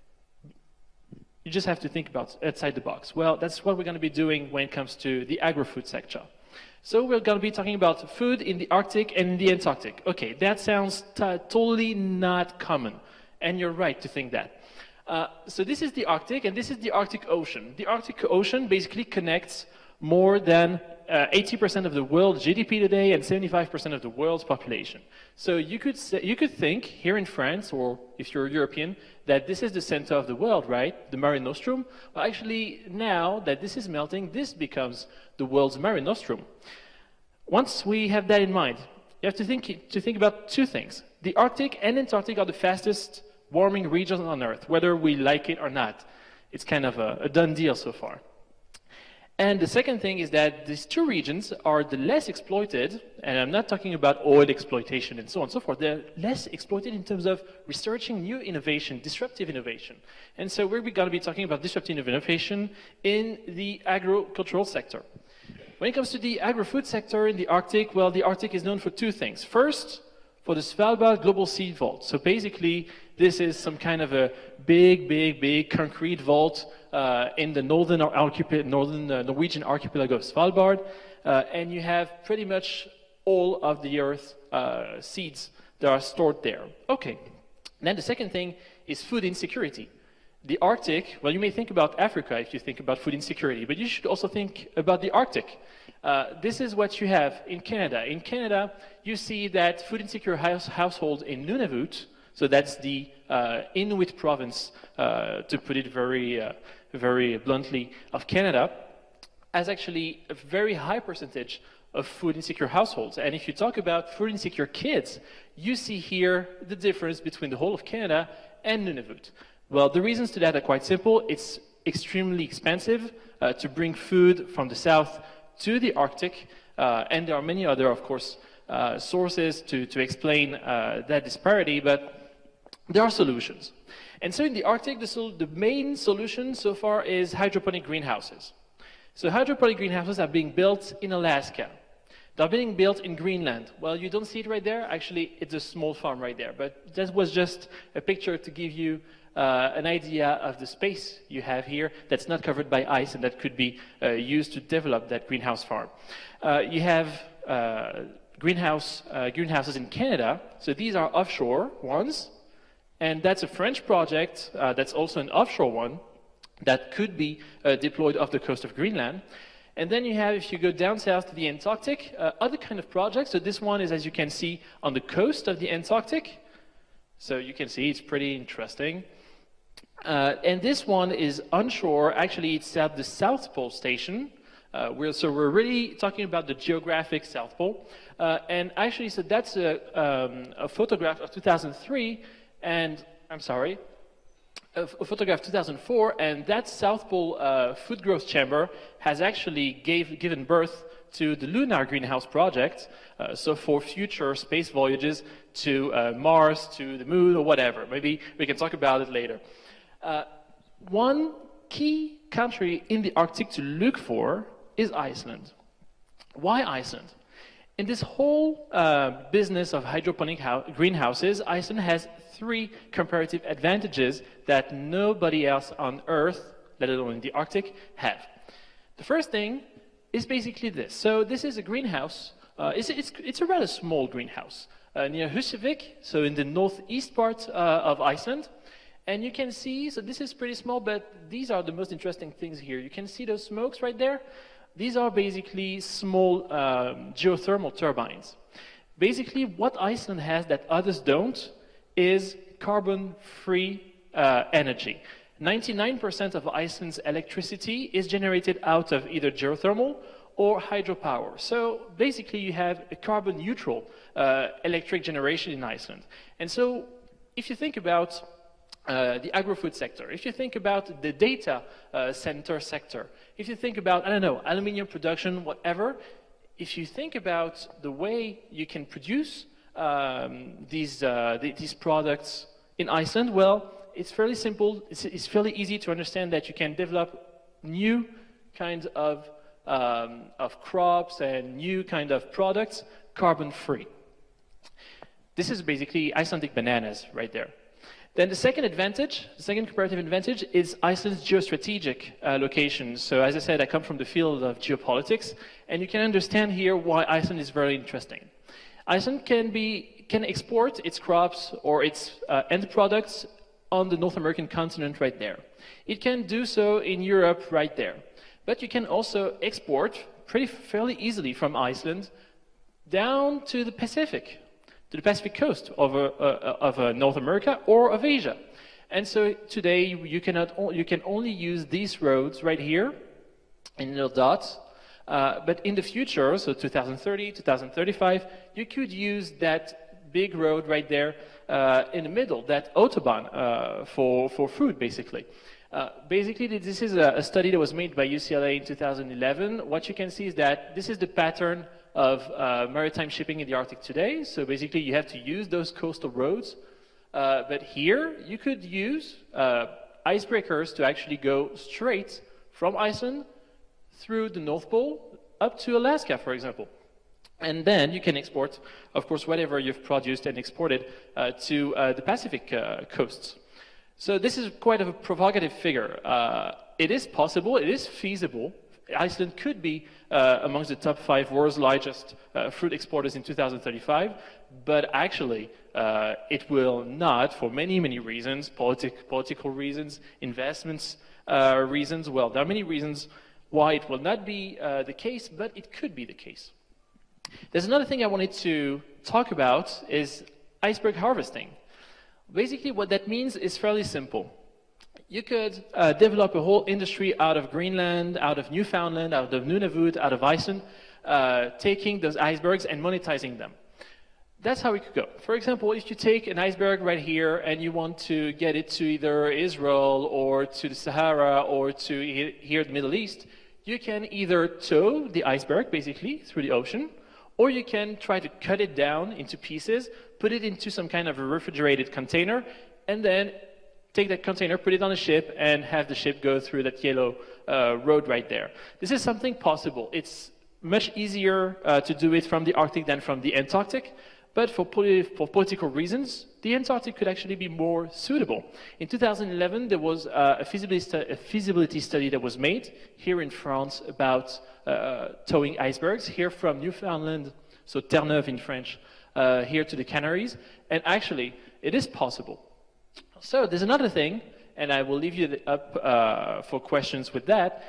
You just have to think about outside the box. Well, that's what we're going to be doing when it comes to the agri-food sector. So we're going to be talking about food in the Arctic and in the Antarctic. Okay, that sounds totally not common, and you're right to think that. Uh, so this is the Arctic, and this is the Arctic Ocean. The Arctic Ocean basically connects more than uh, eighty percent of the world's G D P today and seventy-five percent of the world's population. So you could, say, you could think here in France, or if you're European, that this is the center of the world, right? The Mare Nostrum. Well, actually, now that this is melting, this becomes the world's Mare Nostrum. Once we have that in mind, you have to think, to think about two things. The Arctic and Antarctic are the fastest warming regions on Earth, whether we like it or not. It's kind of a, a done deal so far. And the second thing is that these two regions are the less exploited, and I'm not talking about oil exploitation and so on and so forth. They're less exploited in terms of researching new innovation, disruptive innovation. And so we're going to be talking about disruptive innovation in the agricultural sector. When it comes to the agri-food sector in the Arctic, well, the Arctic is known for two things. First, for the Svalbard Global Seed Vault. So basically, this is some kind of a big, big, big concrete vault uh, in the northern, archipel northern uh, Norwegian archipelago of Svalbard. Uh, and you have pretty much all of the Earth's uh, seeds that are stored there. Okay. Then the second thing is food insecurity. The Arctic, well, you may think about Africa if you think about food insecurity, but you should also think about the Arctic. Uh, this is what you have in Canada. In Canada, you see that food insecure house, households in Nunavut, so that's the uh, Inuit province, uh, to put it very, uh, very bluntly, of Canada, has actually a very high percentage of food insecure households. And if you talk about food insecure kids, you see here the difference between the whole of Canada and Nunavut. Well, the reasons to that are quite simple. It's extremely expensive uh, to bring food from the south to the Arctic, uh, and there are many other, of course, uh, sources to, to explain uh, that disparity, but there are solutions. And so in the Arctic, the, sol the main solution so far is hydroponic greenhouses. So hydroponic greenhouses are being built in Alaska. They're being built in Greenland. Well, you don't see it right there. Actually, it's a small farm right there, but that was just a picture to give you Uh, an idea of the space you have here that's not covered by ice and that could be uh, used to develop that greenhouse farm. Uh, you have uh, greenhouse, uh, greenhouses in Canada, so these are offshore ones, and that's a French project uh, that's also an offshore one that could be uh, deployed off the coast of Greenland. And then you have, if you go down south to the Antarctic, uh, other kind of projects. So this one is, as you can see, on the coast of the Antarctic. So you can see it's pretty interesting. Uh, and this one is onshore. Actually, it's at the South Pole Station. Uh, we're, so we're really talking about the geographic South Pole. Uh, and actually, so that's a, um, a photograph of two thousand three, and I'm sorry, a, a photograph two thousand four, and that South Pole uh, food growth chamber has actually gave, given birth to the Lunar Greenhouse Project, uh, so for future space voyages to uh, Mars, to the Moon, or whatever. Maybe we can talk about it later. Uh, one key country in the Arctic to look for is Iceland. Why Iceland? In this whole uh, business of hydroponic greenhouses, Iceland has three comparative advantages that nobody else on Earth, let alone in the Arctic, have. The first thing is basically this. So this is a greenhouse. Uh, it's, it's, it's a rather small greenhouse uh, near Husavik, so in the northeast part uh, of Iceland. And you can see, so this is pretty small, but these are the most interesting things here. You can see those smokes right there. These are basically small um, geothermal turbines. Basically, what Iceland has that others don't is carbon-free uh, energy. ninety-nine percent of Iceland's electricity is generated out of either geothermal or hydropower. So basically, you have a carbon-neutral uh, electric generation in Iceland. And so if you think about Uh, the agri-food sector, if you think about the data uh, center sector, if you think about, I don't know, aluminium production, whatever, if you think about the way you can produce um, these, uh, the, these products in Iceland, well, it's fairly simple. It's, it's fairly easy to understand that you can develop new kinds of, um, of crops and new kind of products carbon-free. This is basically Icelandic bananas right there. Then the second advantage, the second comparative advantage is Iceland's geostrategic uh, location. So as I said, I come from the field of geopolitics, and you can understand here why Iceland is very interesting. Iceland can, be, can export its crops or its uh, end products on the North American continent right there. It can do so in Europe right there. But you can also export pretty fairly easily from Iceland down to the Pacific, to the Pacific coast of, uh, uh, of uh, North America or of Asia. And so today you, cannot you can only use these roads right here in little dots, uh, but in the future, so two thousand thirty, two thousand thirty-five, you could use that big road right there uh, in the middle, that Autobahn uh, for, for food, basically. Uh, basically, this is a, a study that was made by U C L A in two thousand eleven. What you can see is that this is the pattern of uh, maritime shipping in the Arctic today. So basically, you have to use those coastal roads. Uh, but here, you could use uh, icebreakers to actually go straight from Iceland through the North Pole up to Alaska, for example. And then you can export, of course, whatever you've produced and exported uh, to uh, the Pacific uh, coasts. So this is quite a provocative figure. Uh, it is possible, it is feasible. Iceland could be uh, amongst the top five world's largest uh, fruit exporters in two thousand thirty-five, but actually, uh, it will not, for many, many reasons, politic, political reasons, investments uh, reasons. Well, there are many reasons why it will not be uh, the case, but it could be the case. There's another thing I wanted to talk about is iceberg harvesting. Basically, what that means is fairly simple. You could uh, develop a whole industry out of Greenland, out of Newfoundland, out of Nunavut, out of Iceland, uh, taking those icebergs and monetizing them. That's how it could go. For example, if you take an iceberg right here and you want to get it to either Israel or to the Sahara or to he here in the Middle East, you can either tow the iceberg, basically, through the ocean, or you can try to cut it down into pieces, put it into some kind of a refrigerated container, and then take that container, put it on a ship, and have the ship go through that yellow uh, road right there. This is something possible. It's much easier uh, to do it from the Arctic than from the Antarctic, but for, polit for political reasons, the Antarctic could actually be more suitable. In two thousand eleven, there was uh, a, feasibility a feasibility study that was made here in France about uh, towing icebergs, here from Newfoundland, so Terre-Neuve in French, uh, here to the Canaries, and actually, it is possible. So there's another thing, and I will leave you up uh, for questions with that.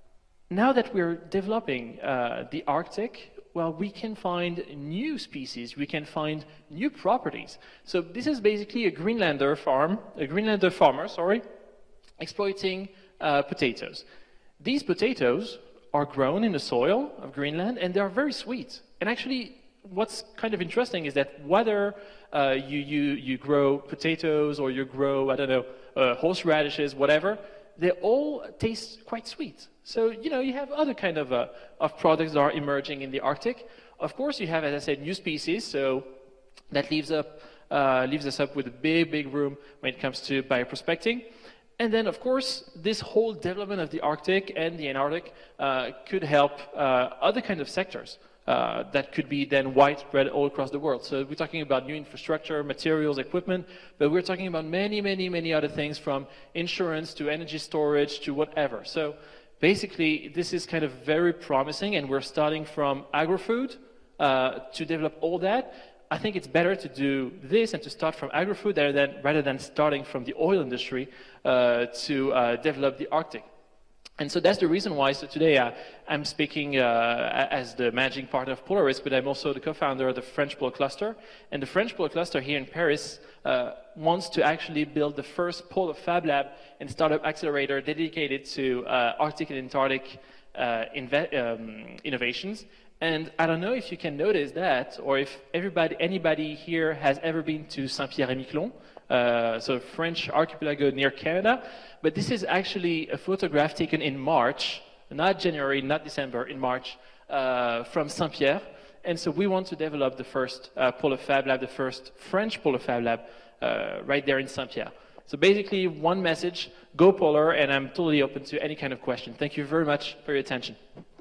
Now that we're developing uh, the Arctic, well, we can find new species, we can find new properties. So this is basically a Greenlander farm, a Greenlander farmer, sorry, exploiting uh, potatoes. These potatoes are grown in the soil of Greenland, and they are very sweet. And actually, what's kind of interesting is that whether uh, you, you, you grow potatoes or you grow, I don't know, uh, horseradishes, whatever, they all taste quite sweet. So, you know, you have other kind of, uh, of products that are emerging in the Arctic. Of course, you have, as I said, new species, so that leaves, up, uh, leaves us up with a big, big room when it comes to bioprospecting. And then, of course, this whole development of the Arctic and the Antarctic uh, could help uh, other kind of sectors. Uh, that could be then widespread all across the world. So we're talking about new infrastructure, materials, equipment, but we're talking about many, many, many other things, from insurance to energy storage to whatever. So basically, this is kind of very promising, and we're starting from agri-food uh, to develop all that. I think it's better to do this and to start from agri-food rather than, rather than starting from the oil industry uh, to uh, develop the Arctic. And so that's the reason why, so today uh, I'm speaking uh, as the managing partner of Polaris, but I'm also the co-founder of the French Polar Cluster. And the French Polar Cluster here in Paris uh, wants to actually build the first Polar Fab Lab and startup accelerator dedicated to uh, Arctic and Antarctic uh, um, innovations. And I don't know if you can notice that, or if everybody, anybody here has ever been to Saint-Pierre-et-Miquelon, uh, so French archipelago near Canada. But this is actually a photograph taken in March, not January, not December, in March, uh, from Saint-Pierre. And so we want to develop the first uh, Polar Fab Lab, the first French Polar Fab Lab, uh, right there in Saint-Pierre. So basically, one message, go Polar, and I'm totally open to any kind of question. Thank you very much for your attention.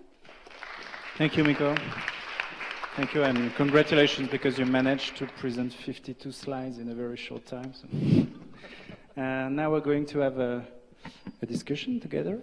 Thank you, Miko. Thank you, and congratulations, because you managed to present fifty-two slides in a very short time. So. And now we're going to have a, a discussion together.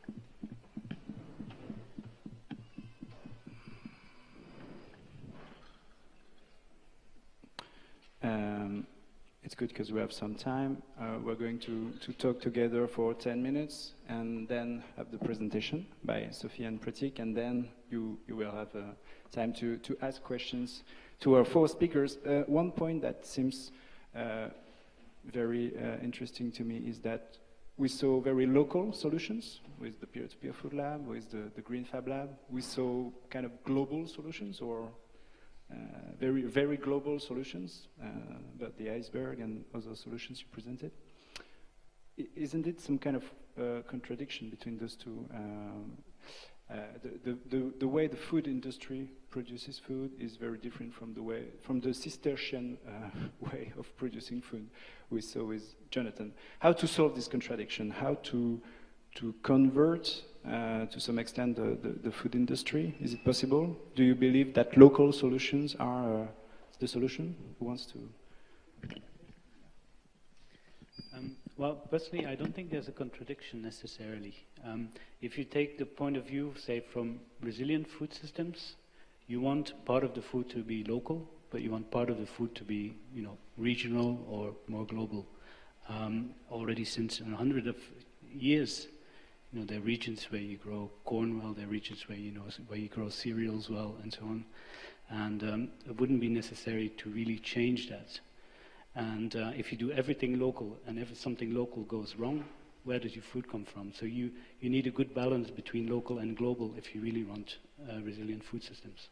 Um, it's good because we have some time. Uh, we're going to, to talk together for ten minutes and then have the presentation by Sophie and Pratik, and then you, you will have uh, time to, to ask questions to our four speakers. Uh, one point that seems uh, very uh, interesting to me is that we saw very local solutions with the peer-to-peer food lab, with the, the Green Fab Lab. We saw kind of global solutions, or uh, very, very global solutions, uh, about the iceberg and other solutions you presented. I, isn't it some kind of uh, contradiction between those two? Um, Uh, the, the, the, the way the food industry produces food is very different from the way, from the Cistercian uh, way of producing food we saw with Jonathan. How to solve this contradiction? How to, to convert, uh, to some extent, the, the, the food industry? Is it possible? Do you believe that local solutions are uh, the solution? Who wants to? Um, well, personally, I don't think there's a contradiction necessarily. Um, if you take the point of view, say, from resilient food systems, you want part of the food to be local, but you want part of the food to be, you know, regional or more global. Um, already since a hundred of years, you know, there are regions where you grow corn well, there are regions where you know where you grow cereals well, and so on. And um, it wouldn't be necessary to really change that. And uh, if you do everything local, and if something local goes wrong, where does your food come from? So you, you need a good balance between local and global if you really want uh, resilient food systems.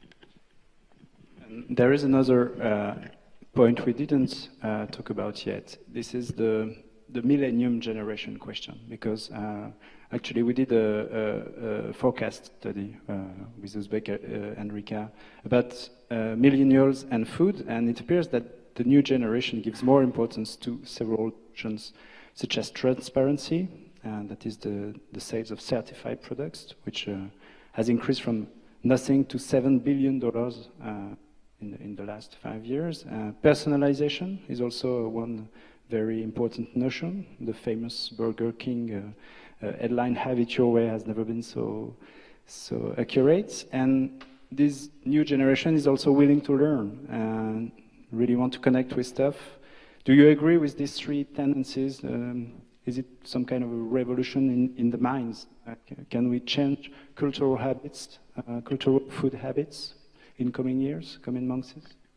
And there is another uh, point we didn't uh, talk about yet. This is the, the millennium generation question, because uh, actually we did a, a, a forecast study uh, with Uzbek uh, and Rika about uh, millennials and food, and it appears that the new generation gives more importance to several options, such as transparency, and that is the, the sales of certified products, which uh, has increased from nothing to seven billion dollars uh, in, the, in the last five years. Uh, personalization is also one very important notion. The famous Burger King uh, uh, headline, "Have it your way," has never been so, so accurate. And this new generation is also willing to learn and really want to connect with stuff. Do you agree with these three tendencies? Um, is it some kind of a revolution in, in the minds? Uh, can we change cultural habits, uh, cultural food habits in coming years, coming months?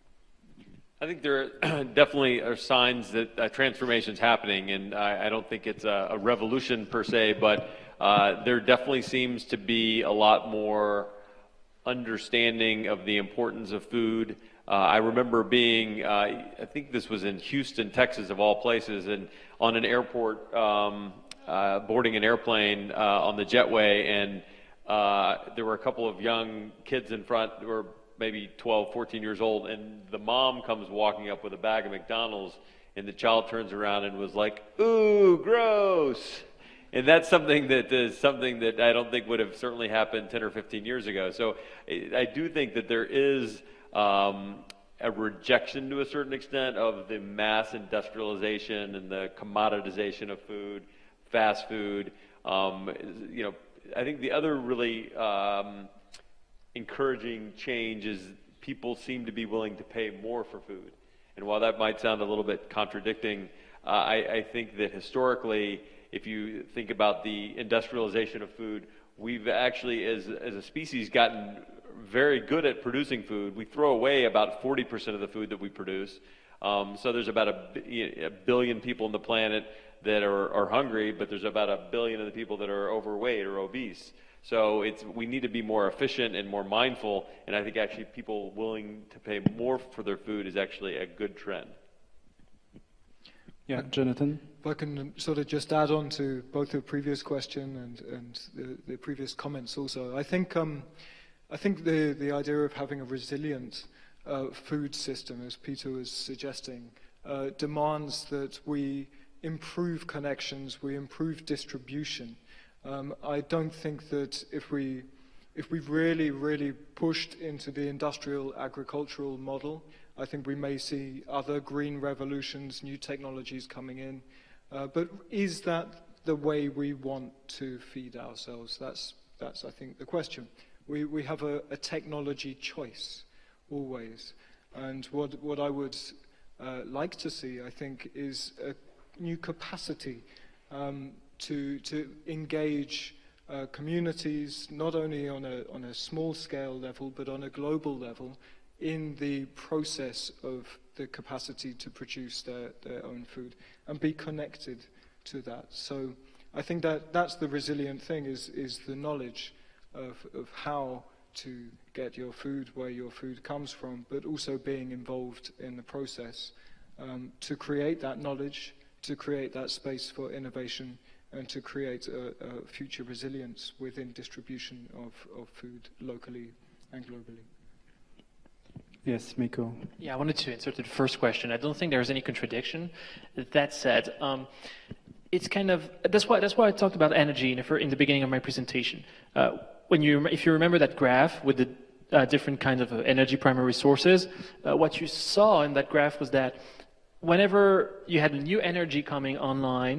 I think there are definitely are signs that uh, transformation is happening, and I, I don't think it's a, a revolution per se, but uh, there definitely seems to be a lot more understanding of the importance of food. Uh, I remember being, uh, I think this was in Houston, Texas, of all places, and on an airport, um, uh, boarding an airplane uh, on the jetway, and uh, there were a couple of young kids in front who were maybe twelve, fourteen years old, and the mom comes walking up with a bag of McDonald's, and the child turns around and was like, "Ooh, gross." And that's something that is something that I don't think would have certainly happened ten or fifteen years ago. So I do think that there is um, a rejection to a certain extent of the mass industrialization and the commoditization of food, fast food. Um, you know, I think the other really um, encouraging change is people seem to be willing to pay more for food. And while that might sound a little bit contradicting, uh, I, I think that historically, if you think about the industrialization of food, we've actually, as, as a species, gotten very good at producing food. We throw away about forty percent of the food that we produce. Um, so there's about a, a billion people on the planet that are, are hungry, but there's about a billion of the people that are overweight or obese. So it's, we need to be more efficient and more mindful, and I think actually people willing to pay more for their food is actually a good trend. Yeah, Jonathan? If I can sort of just add on to both the previous question and, and the, the previous comments also. I think, um, I think the, the idea of having a resilient uh, food system, as Peter was suggesting, uh, demands that we improve connections, we improve distribution. Um, I don't think that if we, if we really, really pushed into the industrial agricultural model, I think we may see other green revolutions, new technologies coming in. Uh, but is that the way we want to feed ourselves? That's, that's I think, the question. We, we have a, a technology choice, always. And what, what I would uh, like to see, I think, is a new capacity um, to, to engage uh, communities, not only on a, on a small scale level, but on a global level, in the process of the capacity to produce their, their own food and be connected to that. So I think that that's the resilient thing, is, is the knowledge of, of how to get your food, where your food comes from, but also being involved in the process um, to create that knowledge, to create that space for innovation, and to create a, a future resilience within distribution of, of food locally and globally. Yes, Miko. Yeah, I wanted to insert the first question. I don't think there's any contradiction. That said, um, it's kind of, that's why, that's why I talked about energy in the, in the beginning of my presentation. Uh, when you, if you remember that graph with the uh, different kinds of uh, energy primary sources, uh, what you saw in that graph was that whenever you had new energy coming online,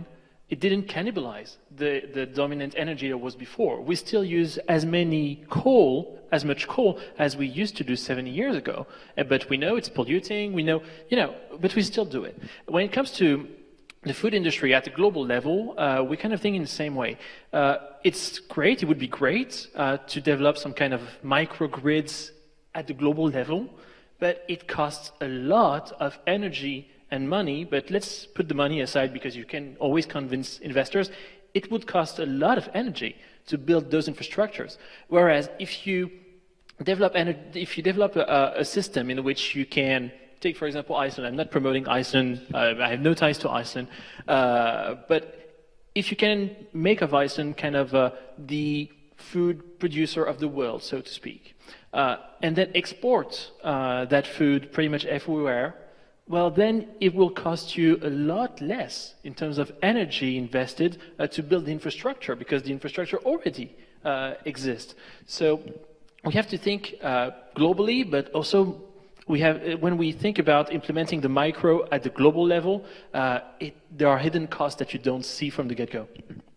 it didn't cannibalize the, the dominant energy that was before. We still use as many coal, as much coal as we used to do seventy years ago. Uh, But we know it's polluting, we know, you know, but we still do it. When it comes to the food industry at the global level, uh, we kind of think in the same way. Uh, it's great, it would be great uh, to develop some kind of microgrids at the global level, but it costs a lot of energy and money, but let's put the money aside because you can always convince investors. It would cost a lot of energy to build those infrastructures. Whereas if you develop, ener- if you develop a, a system in which you can take, for example, Iceland. I'm not promoting Iceland. Uh, I have no ties to Iceland. Uh, but if you can make of Iceland kind of uh, the food producer of the world, so to speak, uh, and then export uh, that food pretty much everywhere, well, then it will cost you a lot less in terms of energy invested uh, to build the infrastructure, because the infrastructure already uh, exists. So we have to think uh, globally, but also we have, when we think about implementing the micro at the global level, uh, it, there are hidden costs that you don't see from the get-go.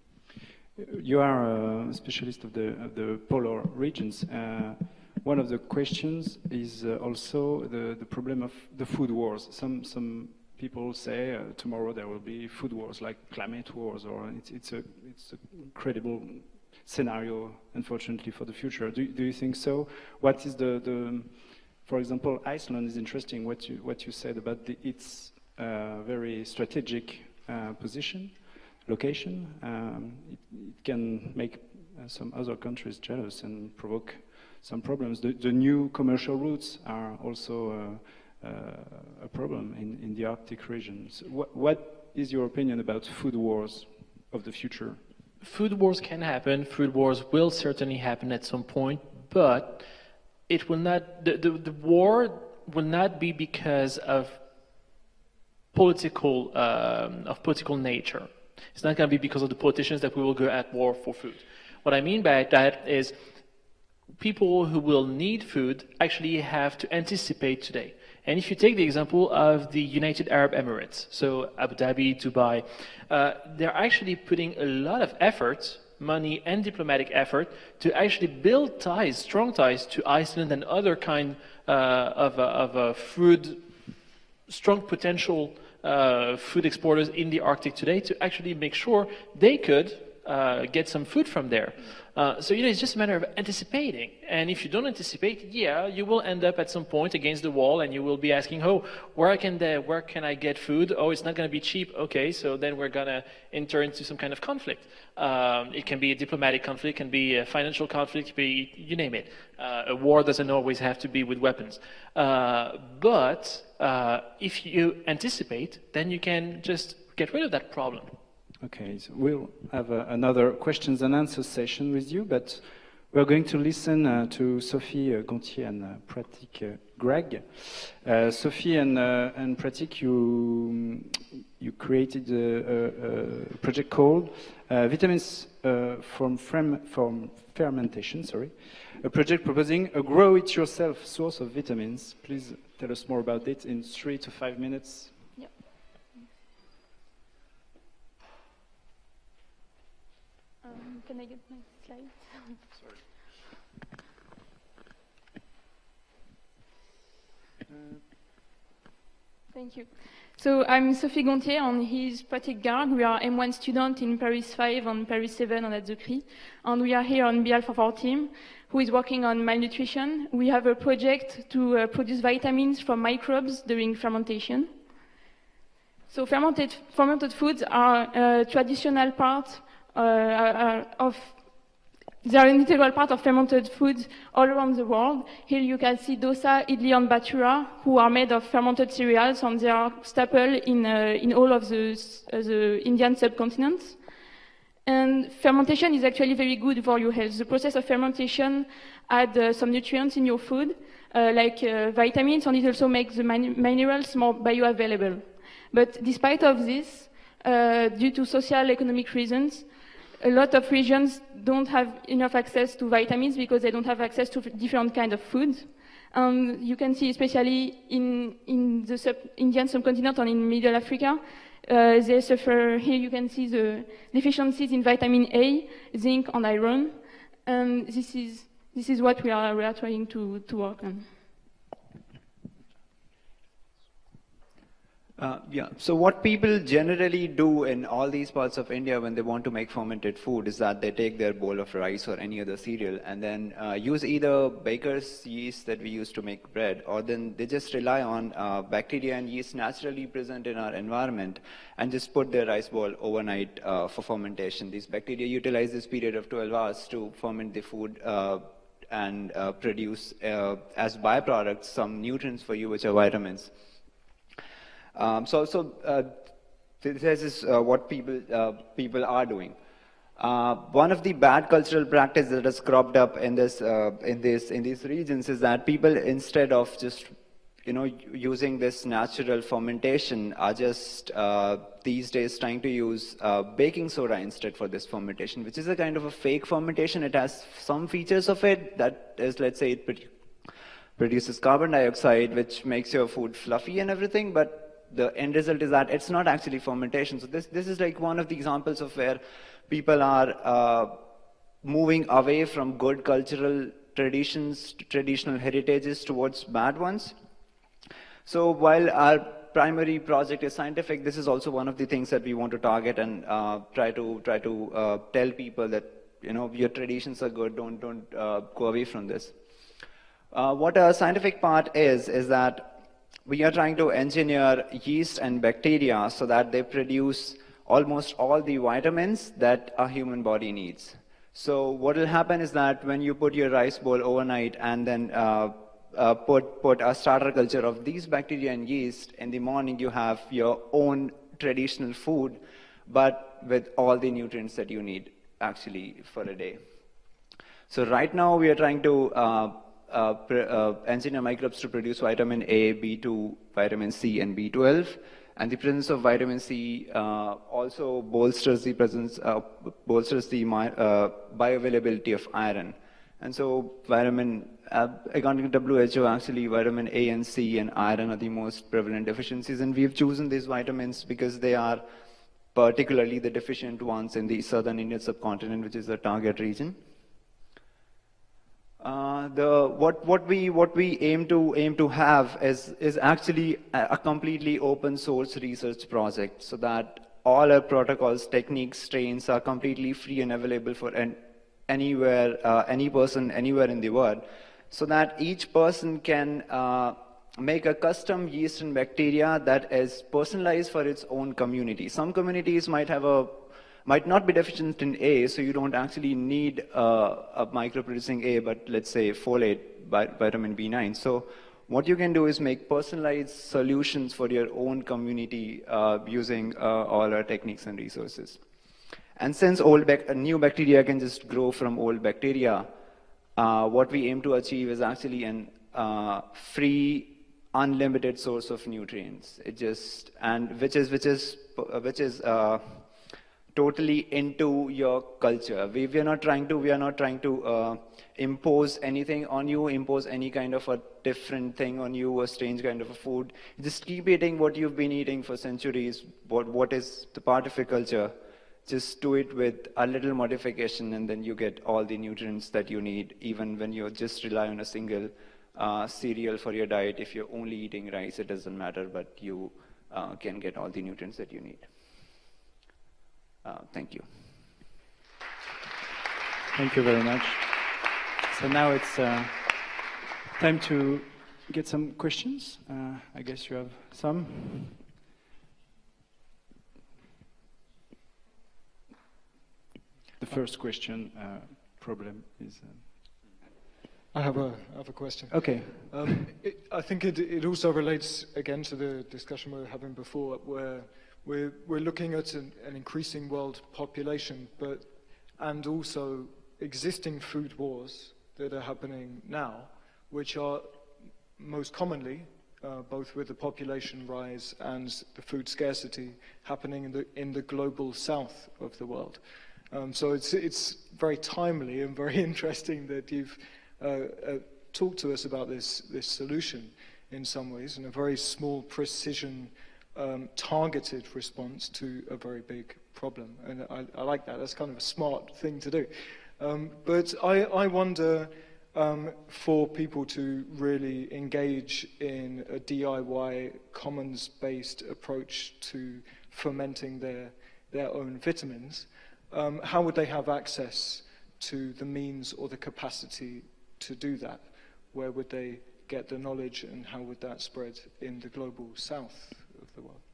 You are a specialist of the, of the polar regions. Uh, one of the questions is uh, also the, the problem of the food wars. Some, some people say uh, tomorrow there will be food wars, like climate wars, or it's, it's a it's a credible scenario, unfortunately, for the future. Do, do you think so? What is the, the for example, Iceland is interesting, what you, what you said about the, its uh, very strategic uh, position, location. Um, it, it can make uh, some other countries jealous and provoke some problems. The, the new commercial routes are also uh, uh, a problem in, in the Arctic regions. What, what is your opinion about food wars of the future? Food wars can happen. Food wars will certainly happen at some point, but it will not, the, the, the war will not be because of political, um, of political nature. It's not going to be because of the politicians that we will go at war for food. What I mean by that is people who will need food actually have to anticipate today. And if you take the example of the United Arab Emirates, so Abu Dhabi, Dubai, uh, they're actually putting a lot of effort, money and diplomatic effort, to actually build ties, strong ties to Iceland and other kind uh, of, uh, of uh, food, strong potential uh, food exporters in the Arctic today to actually make sure they could uh, get some food from there. Uh, so, you know, it's just a matter of anticipating. And if you don't anticipate, yeah, you will end up at some point against the wall and you will be asking, oh, where can, the, where can I get food? Oh, it's not going to be cheap. Okay, so then we're going to enter into some kind of conflict. Um, it can be a diplomatic conflict, it can be a financial conflict, it can be, you name it. Uh, a war doesn't always have to be with weapons. Uh, but uh, if you anticipate, then you can just get rid of that problem. Okay, so we'll have uh, another questions and answers session with you, but we're going to listen uh, to Sophie uh, Gontier and uh, Pratik uh, Greg. Uh, Sophie and, uh, and Pratik, you, you created a, a, a project called uh, Vitamins uh, from, frem from Fermentation, sorry, a project proposing a grow-it-yourself source of vitamins. Please tell us more about it in three to five minutes. Um, can I get my slides? Sorry. Thank you. So I'm Sophie Gontier and he's Pratik Garg. We are M one student in Paris five and Paris seven and at the C R I. And we are here on behalf of our team who is working on malnutrition. We have a project to uh, produce vitamins from microbes during fermentation. So fermented, fermented foods are a traditional part Uh, of, they are an integral part of fermented foods all around the world. Here you can see dosa, idli and batura, who are made of fermented cereals, and they are staple in, uh, in all of the, uh, the Indian subcontinent. And fermentation is actually very good for your health. The process of fermentation adds uh, some nutrients in your food, uh, like uh, vitamins, and it also makes the min minerals more bioavailable. But despite of this, uh, due to social economic reasons, a lot of regions don't have enough access to vitamins because they don't have access to different kinds of foods. Um, you can see, especially in, in the sub Indian subcontinent and in Middle Africa, Uh, they suffer, here you can see the deficiencies in vitamin A, zinc, and iron. And this is, this is what we are, we are trying to, to work on. Uh, yeah, so what people generally do in all these parts of India when they want to make fermented food is that they take their bowl of rice or any other cereal and then uh, use either baker's yeast that we use to make bread, or then they just rely on uh, bacteria and yeast naturally present in our environment and just put their rice bowl overnight uh, for fermentation. These bacteria utilize this period of twelve hours to ferment the food uh, and uh, produce uh, as byproducts some nutrients for you, which are vitamins. Um, so, so uh, this is uh, what people uh, people are doing. Uh, one of the bad cultural practices that has cropped up in this uh, in this in these regions is that people, instead of just you know using this natural fermentation, are just uh, these days trying to use uh, baking soda instead for this fermentation, which is a kind of a fake fermentation. It has some features of it that is, let's say, it produces carbon dioxide, which makes your food fluffy and everything, but the end result is that it's not actually fermentation. So this, this is like one of the examples of where people are uh, moving away from good cultural traditions, traditional heritages towards bad ones. So while our primary project is scientific, this is also one of the things that we want to target and uh, try to try to uh, tell people that you know your traditions are good. Don't don't uh, go away from this. Uh, what our scientific part is is that we are trying to engineer yeast and bacteria so that they produce almost all the vitamins that a human body needs. So what will happen is that when you put your rice bowl overnight and then uh, uh, put, put a starter culture of these bacteria and yeast, in the morning you have your own traditional food, but with all the nutrients that you need actually for a day. So right now we are trying to uh, Uh, uh, engineer microbes to produce vitamin A, B two, vitamin C, and B twelve. And the presence of vitamin C uh, also bolsters the presence, uh, bolsters the uh, bioavailability of iron. And so vitamin, uh, according to W H O, actually vitamin A and C and iron are the most prevalent deficiencies. And we've chosen these vitamins because they are particularly the deficient ones in the southern Indian subcontinent, which is the target region. Uh, the what what we what we aim to aim to have is is actually a, a completely open source research project, so that all our protocols, techniques, strains are completely free and available for an, anywhere, uh, any person, anywhere in the world, so that each person can uh, make a custom yeast and bacteria that is personalized for its own community. Some communities might have a might not be deficient in A, so you don't actually need uh, a micro-producing A, but let's say folate, vitamin B nine. So what you can do is make personalized solutions for your own community uh, using uh, all our techniques and resources. And since old bac new bacteria can just grow from old bacteria, uh, what we aim to achieve is actually an uh, free, unlimited source of nutrients. It just, and which is, which is, which is, uh, totally into your culture. We, we are not trying to, we are not trying to uh, impose anything on you, impose any kind of a different thing on you, a strange kind of a food. Just keep eating what you've been eating for centuries, what, what is the part of your culture. Just do it with a little modification and then you get all the nutrients that you need, even when you just rely on a single uh, cereal for your diet. If you're only eating rice, it doesn't matter, but you uh, can get all the nutrients that you need. Uh, thank you. Thank you very much. So now it's uh, time to get some questions. Uh, I guess you have some. The first question uh, problem is... Uh, I have a, I have a question. Okay. Um, it, I think it, it also relates again to the discussion we were having before, where We're, we're looking at an, an increasing world population, but, and also existing food wars that are happening now, which are most commonly, uh, both with the population rise and the food scarcity, happening in the, in the global south of the world. Um, so it's, it's very timely and very interesting that you've uh, uh, talked to us about this, this solution in some ways, in a very small precision um, targeted response to a very big problem. And I, I like that. That's kind of a smart thing to do. Um, but I, I wonder, um, for people to really engage in a D I Y commons-based approach to fermenting their, their own vitamins, um, how would they have access to the means or the capacity to do that? Where would they get the knowledge, and how would that spread in the global south of the world?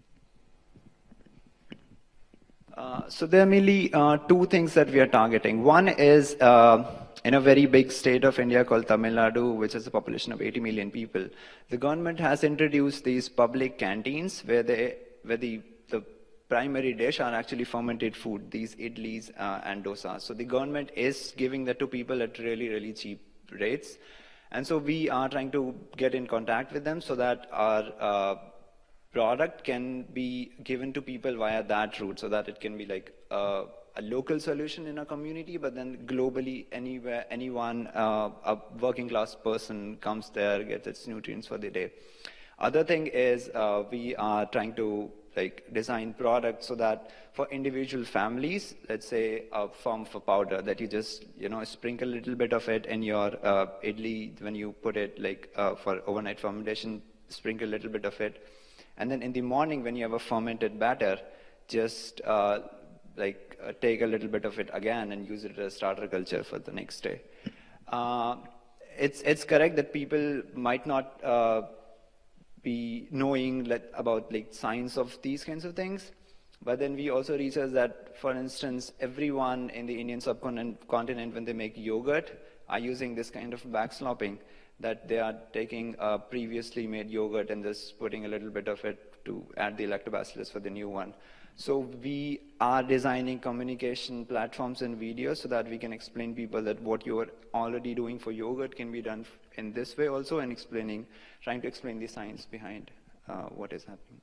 Uh, so there are mainly uh, two things that we are targeting. One is uh, in a very big state of India called Tamil Nadu, which has a population of eighty million people. The government has introduced these public canteens where, they, where the, the primary dish are actually fermented food, these idlis uh, and dosas. So the government is giving that to people at really, really cheap rates. And so we are trying to get in contact with them so that our uh, product can be given to people via that route, so that it can be like a, a local solution in a community, but then globally, anywhere, anyone, uh, a working class person comes there, gets its nutrients for the day. Other thing is uh, we are trying to like design products so that for individual families, let's say a form for powder that you just, you know, sprinkle a little bit of it in your uh, idli when you put it like uh, for overnight fermentation, sprinkle a little bit of it. And then in the morning when you have a fermented batter, just uh, like uh, take a little bit of it again and use it as starter culture for the next day. Uh, it's, it's correct that people might not uh, be knowing like, about like science of these kinds of things. But then we also research that, for instance, everyone in the Indian subcontinent, continent, when they make yogurt, are using this kind of backslopping, that they are taking a previously made yogurt and just putting a little bit of it to add the lactobacillus for the new one. So we are designing communication platforms and videos so that we can explain people that what you are already doing for yogurt can be done in this way also, and explaining, trying to explain the science behind uh, what is happening.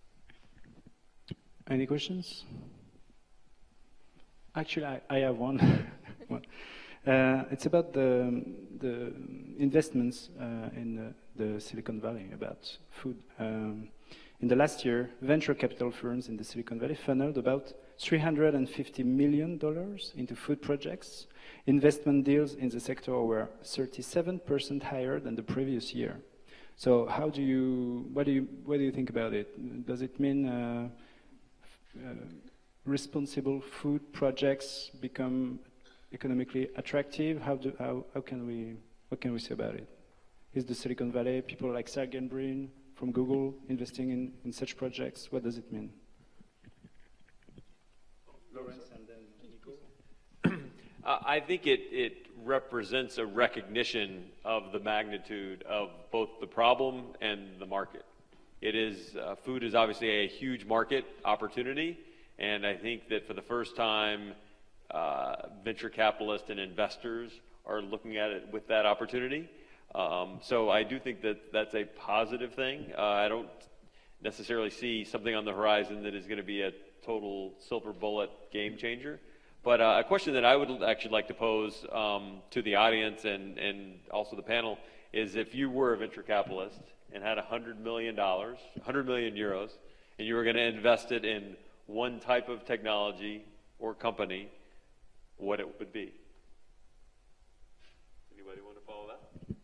Any questions? Actually, I, I have one. one. Uh, it's about the, the investments uh, in the, the Silicon Valley, about food. Um, in the last year, venture capital firms in the Silicon Valley funneled about three hundred fifty million dollars into food projects. Investment deals in the sector were thirty-seven percent higher than the previous year. So how do you, what do you, what do you think about it? Does it mean uh, uh, responsible food projects become economically attractive? How do, how, how can we, what can we say about it? Is the Silicon Valley, people like Sergey Brin from Google investing in, in such projects? What does it mean? Lawrence and then Nico. uh, I think it, it represents a recognition of the magnitude of both the problem and the market. It is, uh, food is obviously a huge market opportunity, and I think that for the first time, uh, venture capitalists and investors are looking at it with that opportunity. Um, so I do think that that's a positive thing. Uh, I don't necessarily see something on the horizon that is going to be a total silver bullet game changer. But uh, a question that I would actually like to pose um, to the audience and, and also the panel is, if you were a venture capitalist and had one hundred million dollars, one hundred million euros, and you were going to invest it in one type of technology or company, what it would be? Anybody want to follow that?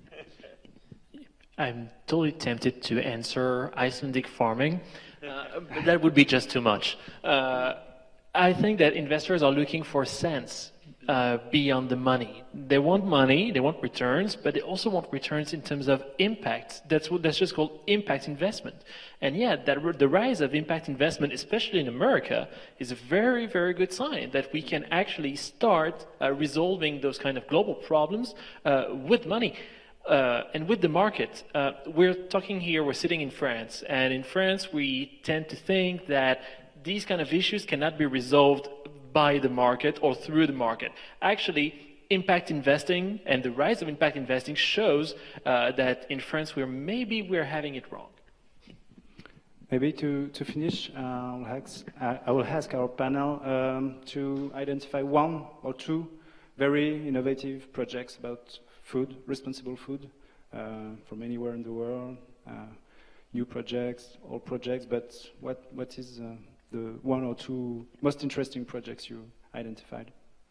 I'm totally tempted to answer Icelandic farming, uh, but that would be just too much. Uh, I think that investors are looking for sense uh, beyond the money. They want money, they want returns, but they also want returns in terms of impact. That's what that's just called impact investment. And yeah, that the rise of impact investment, especially in America, is a very, very good sign that we can actually start uh, resolving those kind of global problems uh, with money. Uh, and with the market. Uh, we're talking here, we're sitting in France, and in France we tend to think that these kind of issues cannot be resolved by the market or through the market. Actually, impact investing and the rise of impact investing shows uh, that in France we're maybe we're having it wrong. Maybe to, to finish, uh, I'll ask, uh, I will ask our panel um, to identify one or two very innovative projects about food, responsible food, uh, from anywhere in the world. Uh, new projects, old projects, but what, what is uh, the one or two most interesting projects you identified?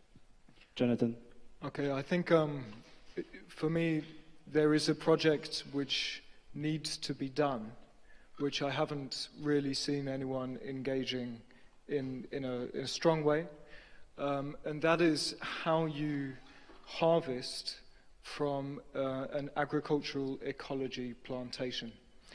Jonathan? Okay, I think um, for me, there is a project which needs to be done, which I haven't really seen anyone engaging in, in, a, in a strong way, um, and that is how you harvest from uh, an agricultural ecology plantation.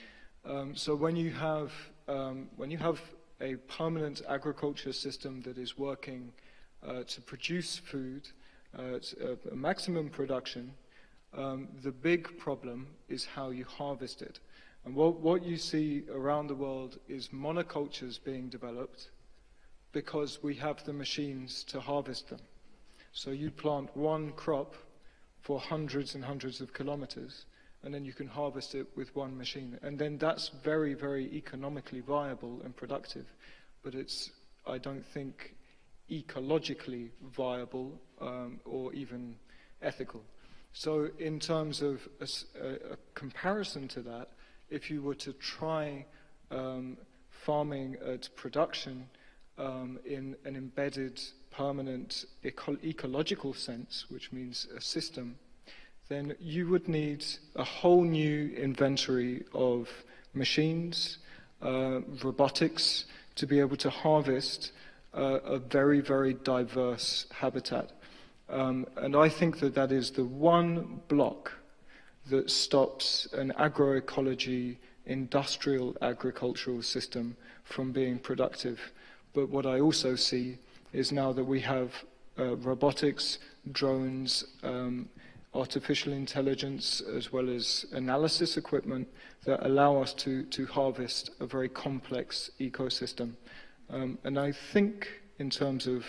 Um, so when you have um, when you have a permanent agriculture system that is working uh, to produce food, uh, a, a maximum production, um, the big problem is how you harvest it. And what, what you see around the world is monocultures being developed because we have the machines to harvest them. So you plant one crop for hundreds and hundreds of kilometers, and then you can harvest it with one machine. And then that's very, very economically viable and productive. But it's, I don't think, ecologically viable um, or even ethical. So in terms of a, a, a comparison to that, if you were to try um, farming at production um, in an embedded, permanent, eco ecological sense, which means a system, then you would need a whole new inventory of machines, uh, robotics, to be able to harvest uh, a very, very diverse habitat. Um, and I think that that is the one block that stops an agroecology, industrial agricultural system from being productive. But what I also see is now that we have uh, robotics, drones, um, artificial intelligence, as well as analysis equipment that allow us to, to harvest a very complex ecosystem. Um, and I think in terms of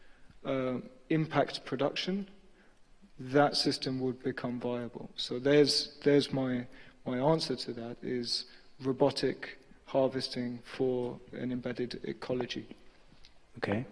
uh, impact production, that system would become viable. So there's, there's my, my answer to that is robotic harvesting for an embedded ecology. Okay.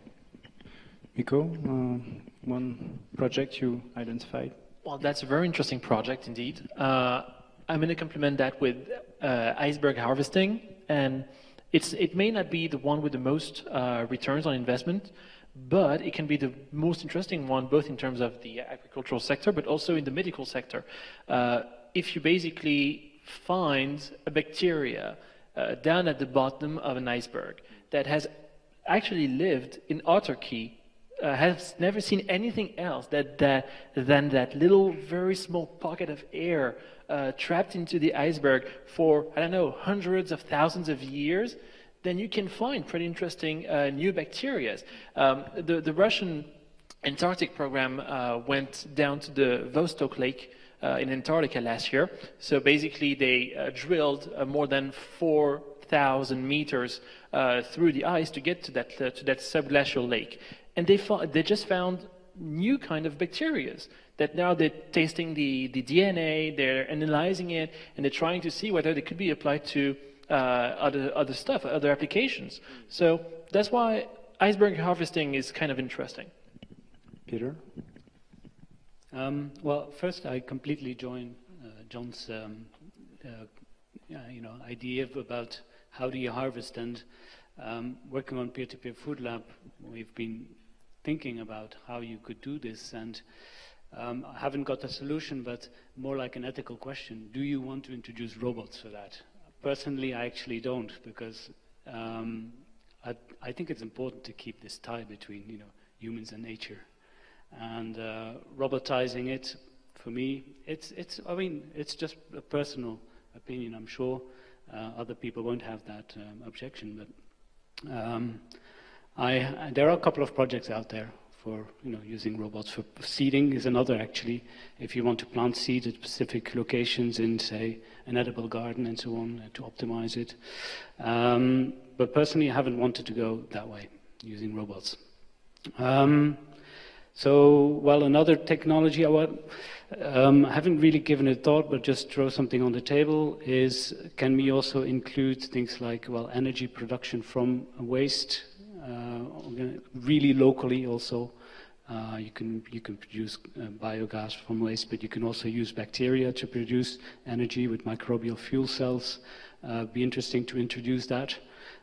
Miko, uh, one project you identified? Well, that's a very interesting project indeed. Uh, I'm going to complement that with uh, iceberg harvesting, and it's, it may not be the one with the most uh, returns on investment, but it can be the most interesting one, both in terms of the agricultural sector, but also in the medical sector. Uh, if you basically find a bacteria uh, down at the bottom of an iceberg that has actually lived in autarky, uh, has never seen anything else that, that, than that little, very small pocket of air uh, trapped into the iceberg for, I don't know, hundreds of thousands of years, then you can find pretty interesting uh, new bacteria. Um, the, the Russian Antarctic program uh, went down to the Vostok Lake uh, in Antarctica last year. So basically they uh, drilled uh, more than four thousand meters uh, through the ice to get to that, uh, to that subglacial lake. And they, they just found new kind of bacteria that now they're tasting the, the D N A, they're analyzing it, and they're trying to see whether they could be applied to Uh, other other stuff, other applications. So that's why iceberg harvesting is kind of interesting. Peter? Um, well, first I completely join uh, John's um, uh, you know, idea about how do you harvest, and um, working on peer-to-peer food lab, we've been thinking about how you could do this, and um, I haven't got a solution, but more like an ethical question. Do you want to introduce robots for that? Personally, I actually don't, because um, I, I think it's important to keep this tie between, you know, humans and nature. And uh, robotizing it, for me, it's, it's, I mean, it's just a personal opinion. I'm sure uh, other people won't have that um, objection, but um, I, there are a couple of projects out there for, you know, using robots. For seeding is another, actually. If you want to plant seed at specific locations in, say, an edible garden and so on, uh, to optimize it. Um, but personally, I haven't wanted to go that way, using robots. Um, so, well, another technology I, want, um, I haven't really given it thought, but just throw something on the table, is can we also include things like, well, energy production from waste, Uh, really locally also, Uh, you can you can produce uh, biogas from waste, but you can also use bacteria to produce energy with microbial fuel cells. Uh, be interesting to introduce that.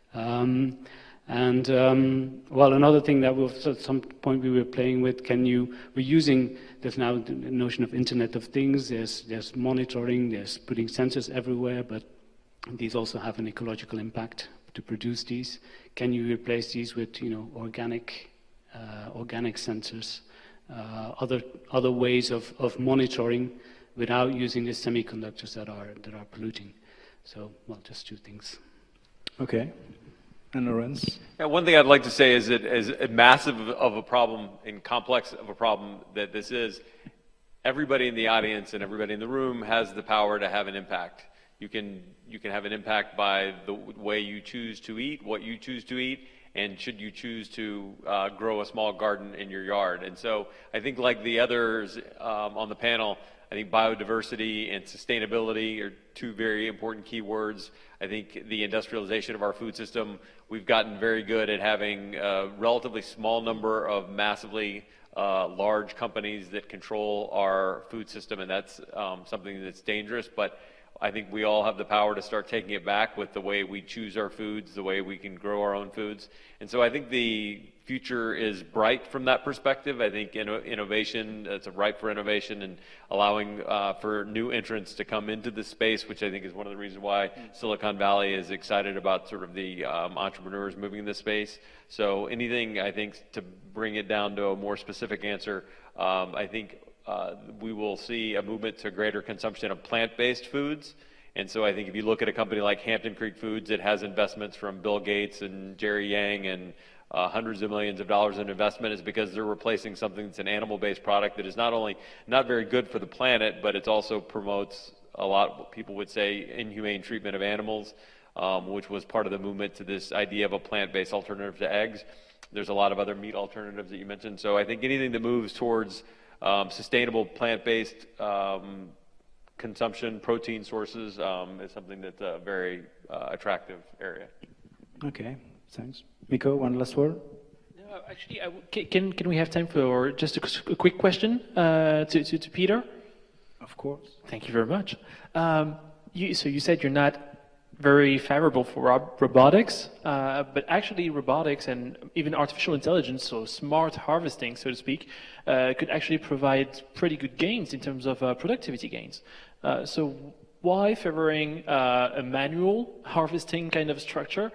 Um, and um, well, another thing that we'll, at some point we were playing with, can you, we're using, there's now the notion of Internet of Things, there's, there's monitoring, there's putting sensors everywhere, but these also have an ecological impact to produce these. Can you replace these with, you know, organic Uh, organic sensors, uh, other other ways of, of monitoring without using the semiconductors that are that are polluting. So, well, just two things. Okay. And Lorenz? Yeah, one thing I'd like to say is that as massive of a problem and complex of a problem that this is, everybody in the audience and everybody in the room has the power to have an impact. You can you can have an impact by the way you choose to eat, what you choose to eat, and should you choose to uh, grow a small garden in your yard. And so I think, like the others um, on the panel, I think biodiversity and sustainability are two very important key words. I think the industrialization of our food system, we've gotten very good at having a relatively small number of massively uh, large companies that control our food system, and that's um, something that's dangerous. But I think we all have the power to start taking it back with the way we choose our foods, the way we can grow our own foods. And so I think the future is bright from that perspective. I think inno innovation, it's ripe for innovation and allowing uh, for new entrants to come into the space, which I think is one of the reasons why Silicon Valley is excited about sort of the um, entrepreneurs moving in this space. So anything, I think, to bring it down to a more specific answer, um, I think Uh, we will see a movement to greater consumption of plant-based foods. And so I think if you look at a company like Hampton Creek Foods, it has investments from Bill Gates and Jerry Yang and uh, hundreds of millions of dollars in investment, is because they're replacing something that's an animal-based product that is not only not very good for the planet, but it also promotes a lot, what people would say, inhumane treatment of animals, um, which was part of the movement to this idea of a plant-based alternative to eggs. There's a lot of other meat alternatives that you mentioned. So I think anything that moves towards Um, sustainable plant-based um, consumption, protein sources, um, is something that's a very uh, attractive area. Okay, thanks. Miko, one last word? No, actually, I w can, can we have time for just a, a quick question uh, to, to, to Peter? Of course. Thank you very much. Um, you, so you said you're not very favorable for rob robotics, uh, but actually robotics and even artificial intelligence, so smart harvesting, so to speak, uh, could actually provide pretty good gains in terms of uh, productivity gains. Uh, so why favoring uh, a manual harvesting kind of structure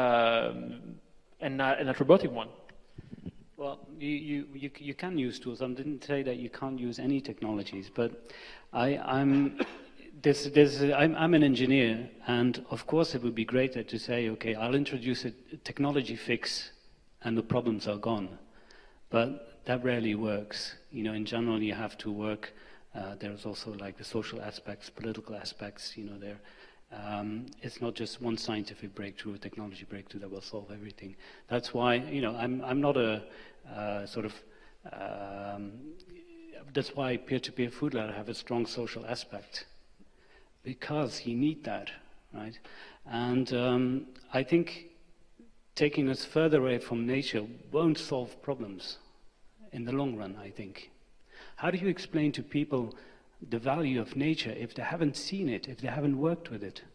um, and not, and not robotic one? Well, you, you, you, you can use tools. I didn't say that you can't use any technologies, but I, I'm... There's, there's, I'm, I'm an engineer, and of course it would be great to say, okay, I'll introduce a technology fix and the problems are gone. But that rarely works. You know, in general, you have to work. Uh, there's also like the social aspects, political aspects, you know, there. Um, it's not just one scientific breakthrough, a technology breakthrough that will solve everything. That's why, you know, I'm, I'm not a uh, sort of, um, that's why peer-to-peer food lab have a strong social aspect. Because you need that, right? And um, I think taking us further away from nature won't solve problems in the long run, I think. How do you explain to people the value of nature if they haven't seen it, if they haven't worked with it?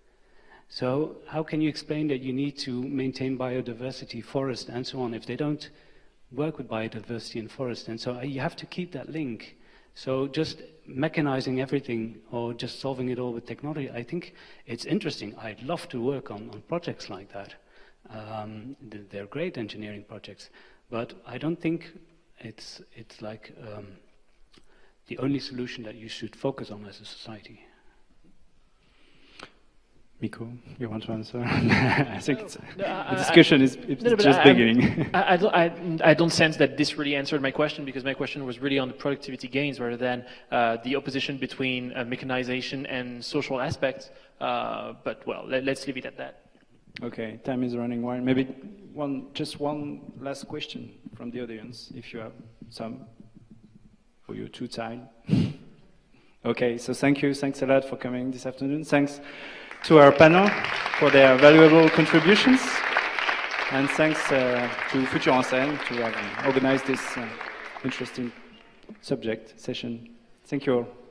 So how can you explain that you need to maintain biodiversity, forest, and so on, if they don't work with biodiversity and forest? And so you have to keep that link. So just mechanizing everything or just solving it all with technology, I think it's interesting. I'd love to work on, on projects like that. Um, they're great engineering projects, but I don't think it's, it's like um, the only solution that you should focus on as a society. Miko, you want to answer? I think it's, no, I, the discussion I, is it's no, no, just I, beginning. I, I, don't, I, I don't sense that this really answered my question, because my question was really on the productivity gains rather than uh, the opposition between uh, mechanization and social aspects. Uh, but well, let, let's leave it at that. Okay, time is running wild. Maybe one, just one last question from the audience, if you have some, or you're too tired. Okay, so thank you, thanks a lot for coming this afternoon. Thanks to our panel for their valuable contributions, and thanks uh, to Futur en Scène to have organized this uh, interesting subject, session. Thank you all.